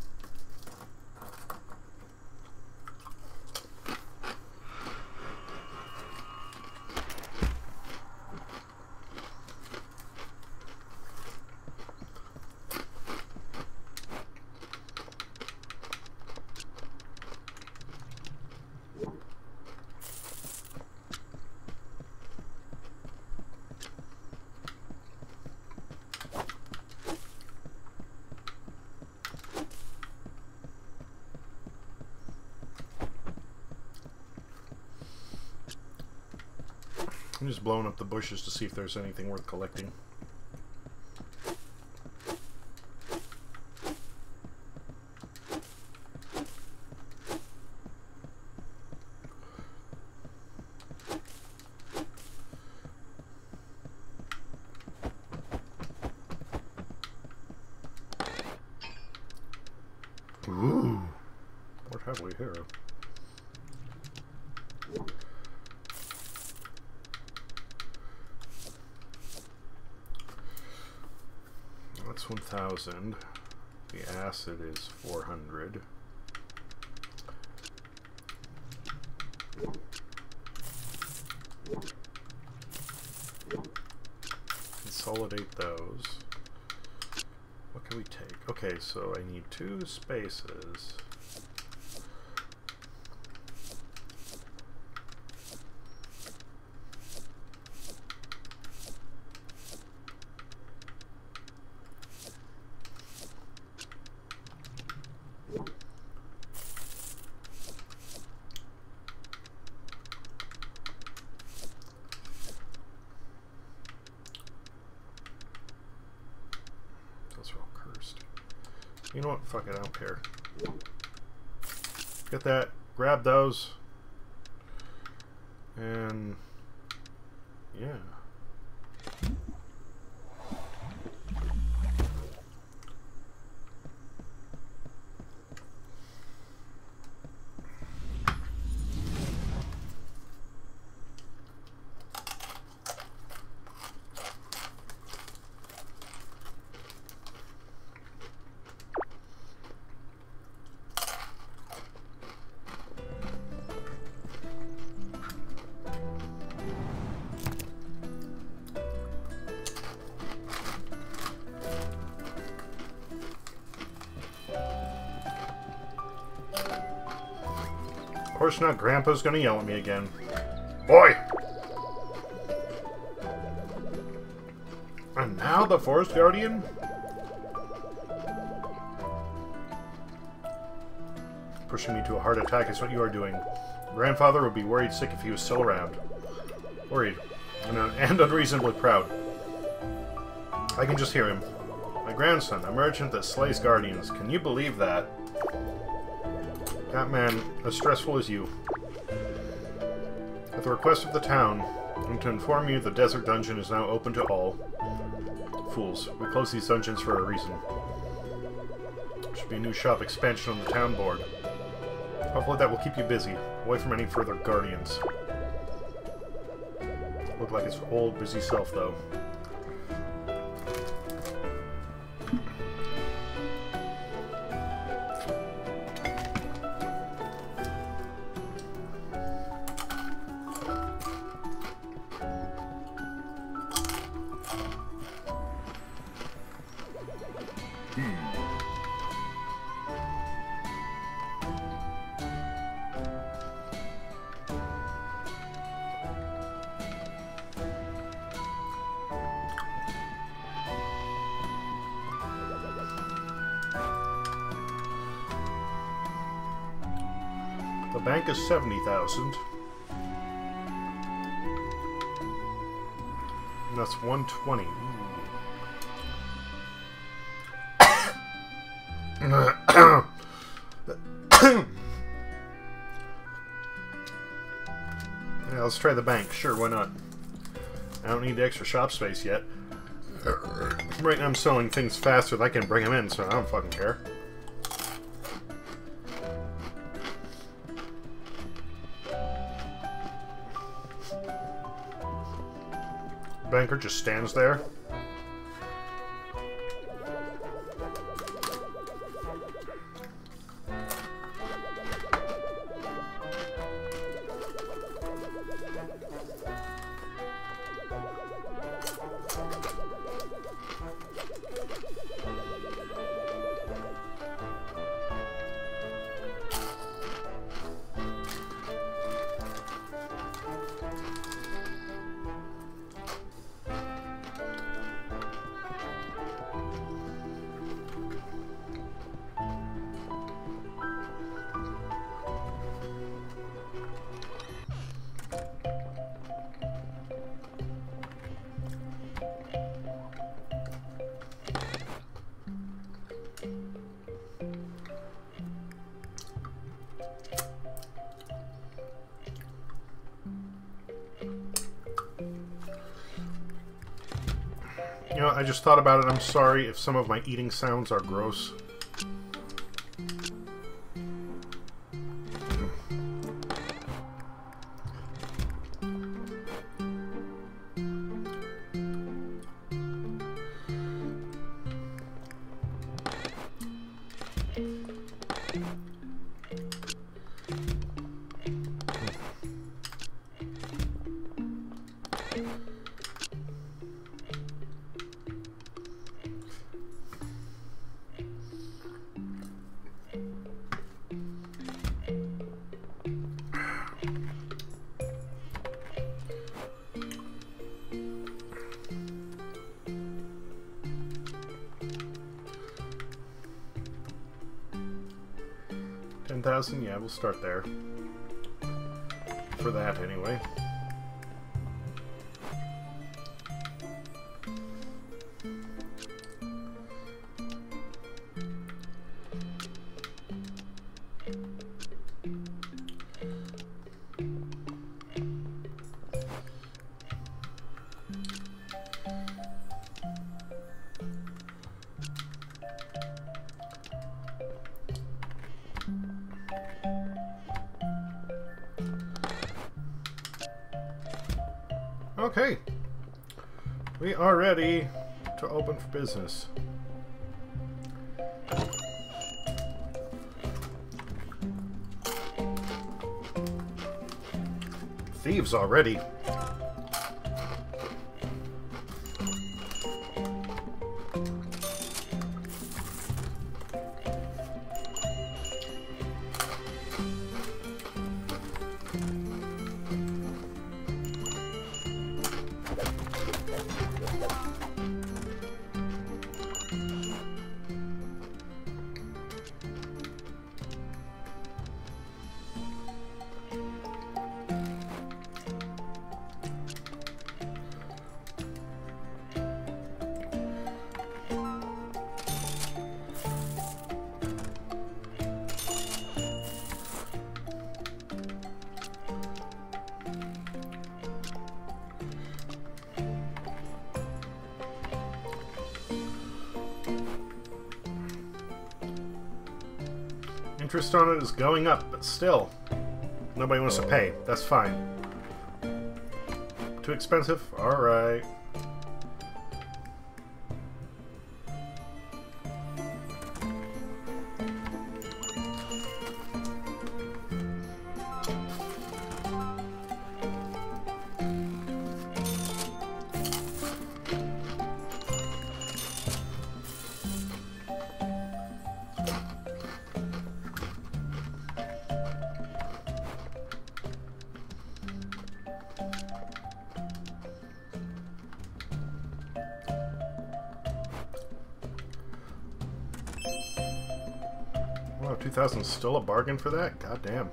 I'm just blowing up the bushes to see if there's anything worth collecting. Ooh. What have we here? That's 1,000. The acid is 400. Consolidate those. What can we take? Okay, so I need 2 spaces. You know what? Fuck it, I don't care. Get that. Grab those. And... yeah. Of course not, Grandpa's gonna yell at me again. Boy! And now the Forest Guardian? Pushing me to a heart attack is what you are doing. Grandfather would be worried sick if he was still around. Worried. And unreasonably proud. I can just hear him. My grandson, a merchant that slays guardians. Can you believe that? That man, as stressful as you. At the request of the town, and to inform you, the desert dungeon is now open to all. Fools, we close these dungeons for a reason. There should be a new shop expansion on the town board. Hopefully that will keep you busy, away from any further guardians. Look like his old, busy self, though. The bank is 70,000. And that's 120. Yeah, let's try the bank. Sure, why not? I don't need the extra shop space yet. Right now I'm selling things faster than I can bring them in, so I don't fucking care. Banker just stands there. You know, I just thought about it. I'm sorry if some of my eating sounds are gross. 10,000? Yeah, we'll start there. For that, anyway. Okay, we are ready to open for business. Thieves already. Interest on it is going up, but still, nobody wants to pay. That's fine. Too expensive? Alright. Wow, 2,000 is still a bargain for that? God damn.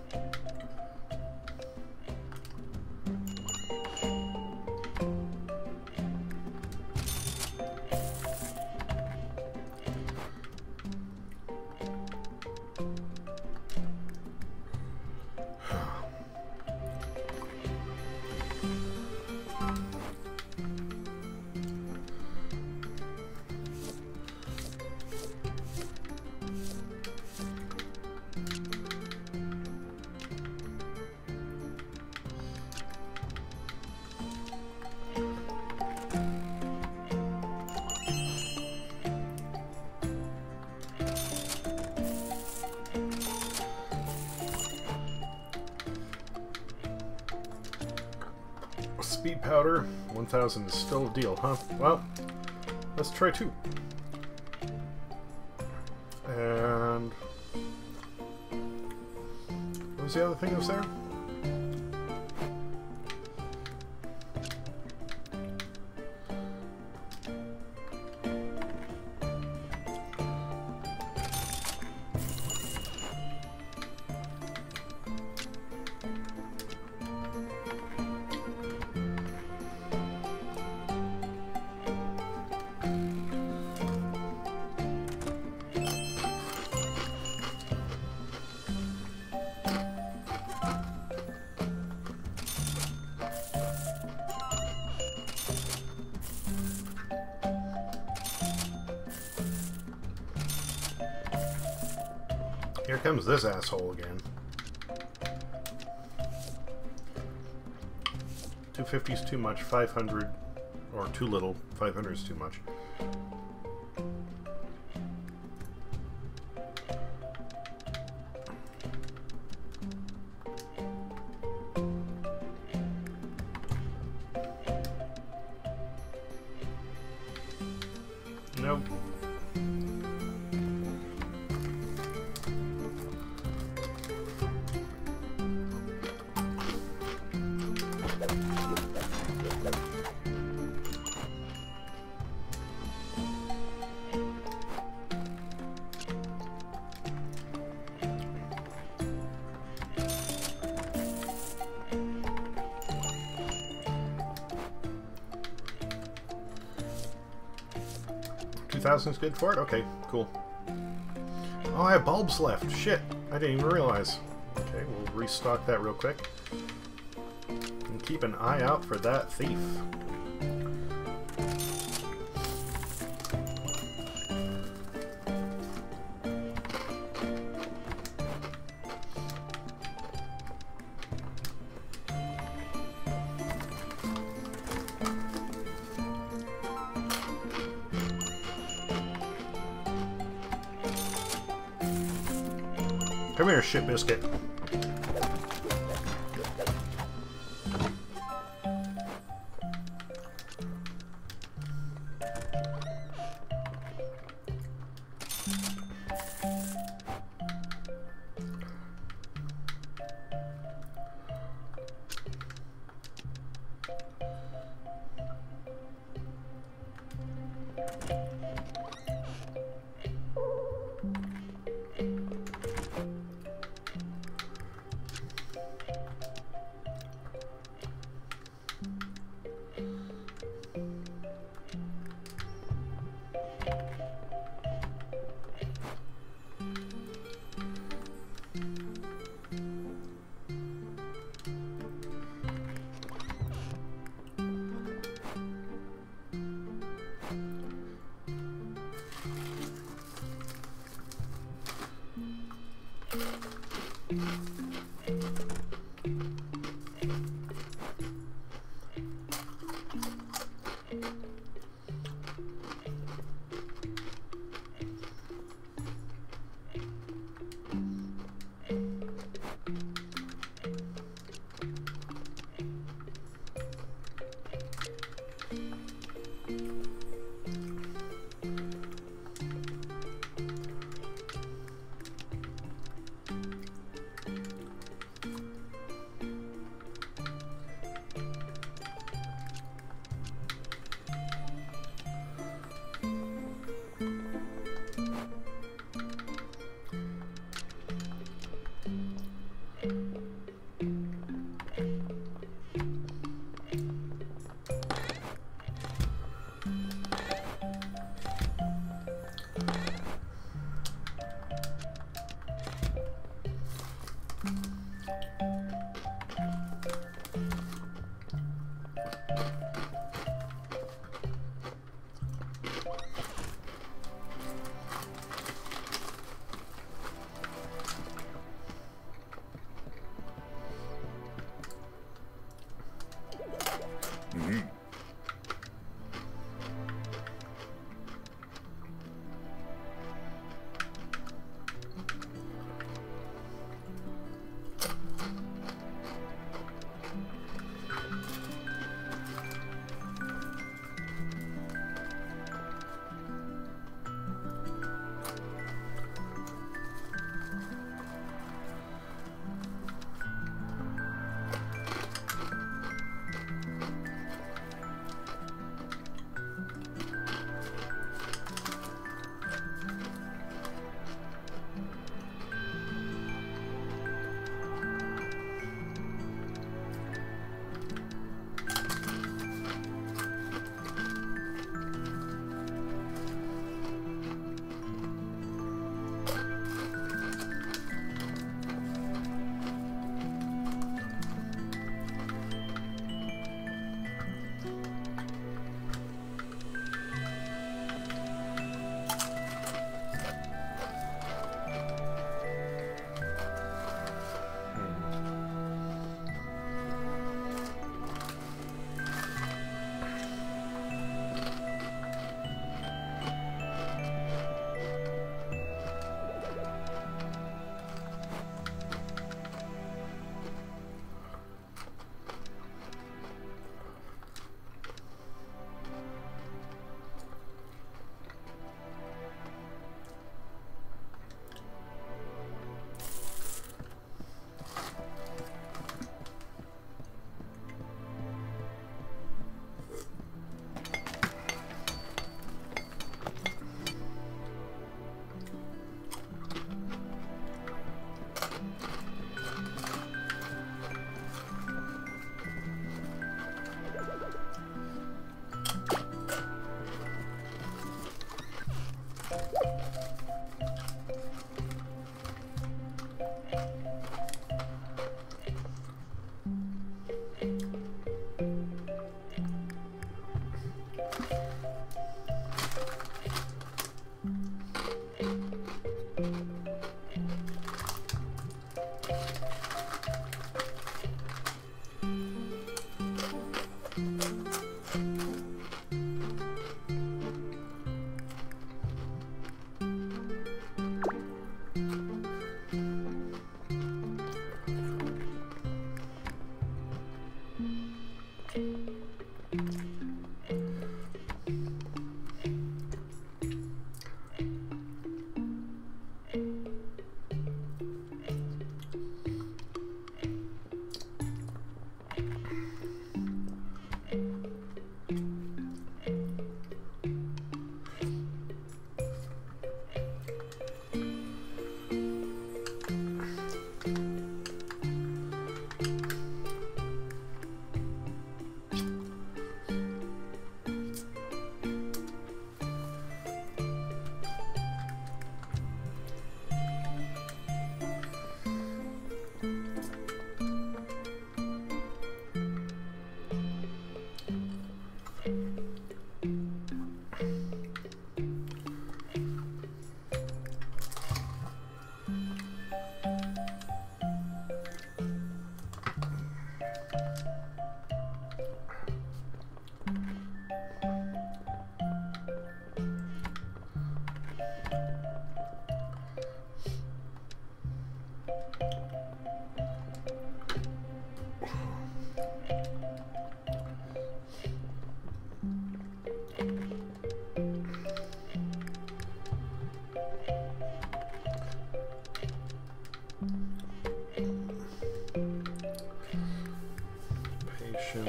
Speed powder, 1,000 is still a deal, huh? Well, let's try 2. And what was the other thing that was there? Here comes this asshole again. 250 is too much, 500, or too little, 500 is too much. Nope. 2,000 is good for it? Okay, cool. Oh, I have bulbs left. Shit, I didn't even realize. Okay, we'll restock that real quick. And keep an eye out for that thief. Come here, shit biscuit.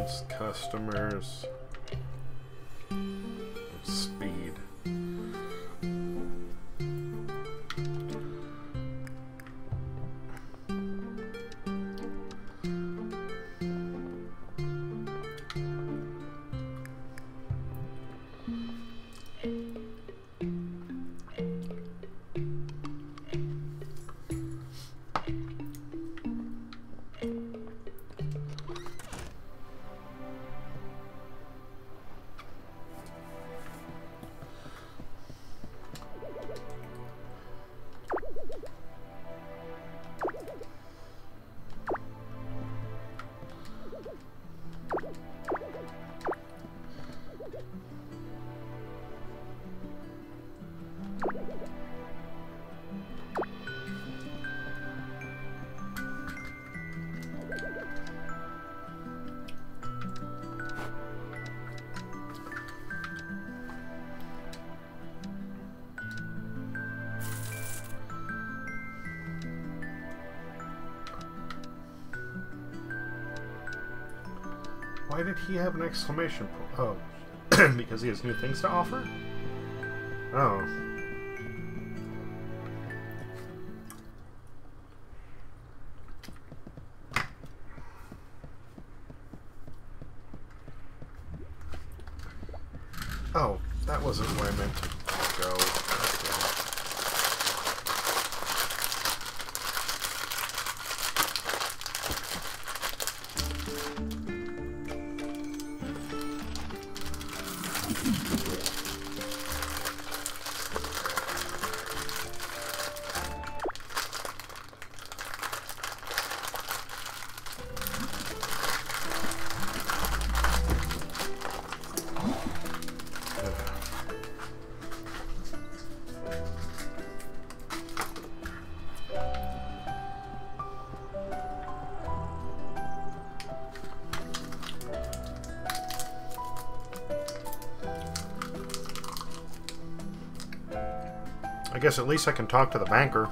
Convenience, customers, speed. Why did he have an exclamation point? Oh, because he has new things to offer? Oh. Oh, that wasn't where I meant to go. Okay. I guess at least I can talk to the banker.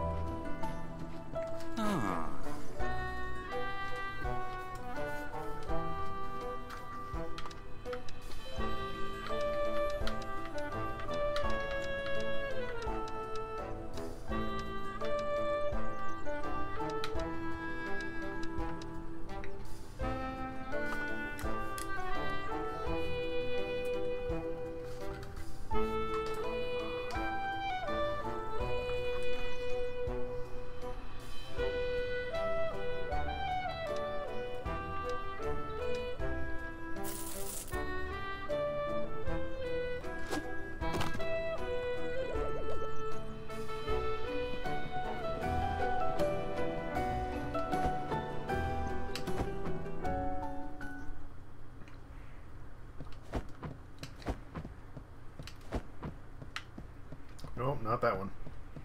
Nope, not that one.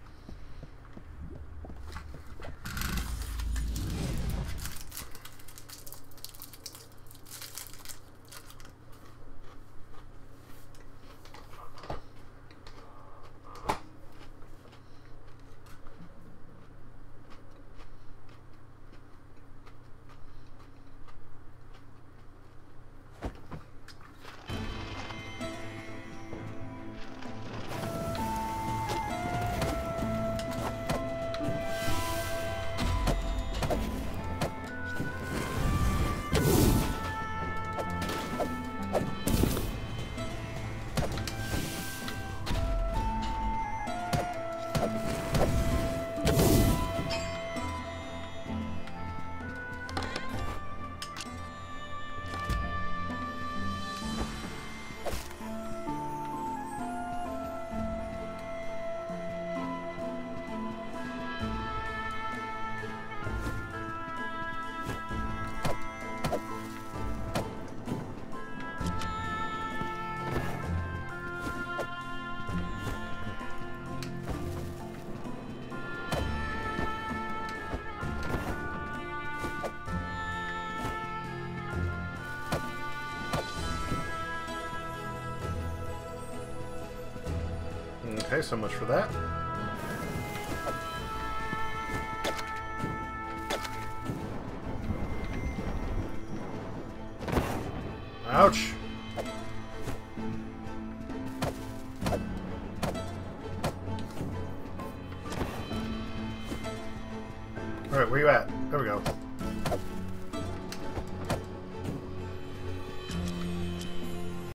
Okay, so much for that. Ouch! Alright, where you at? There we go.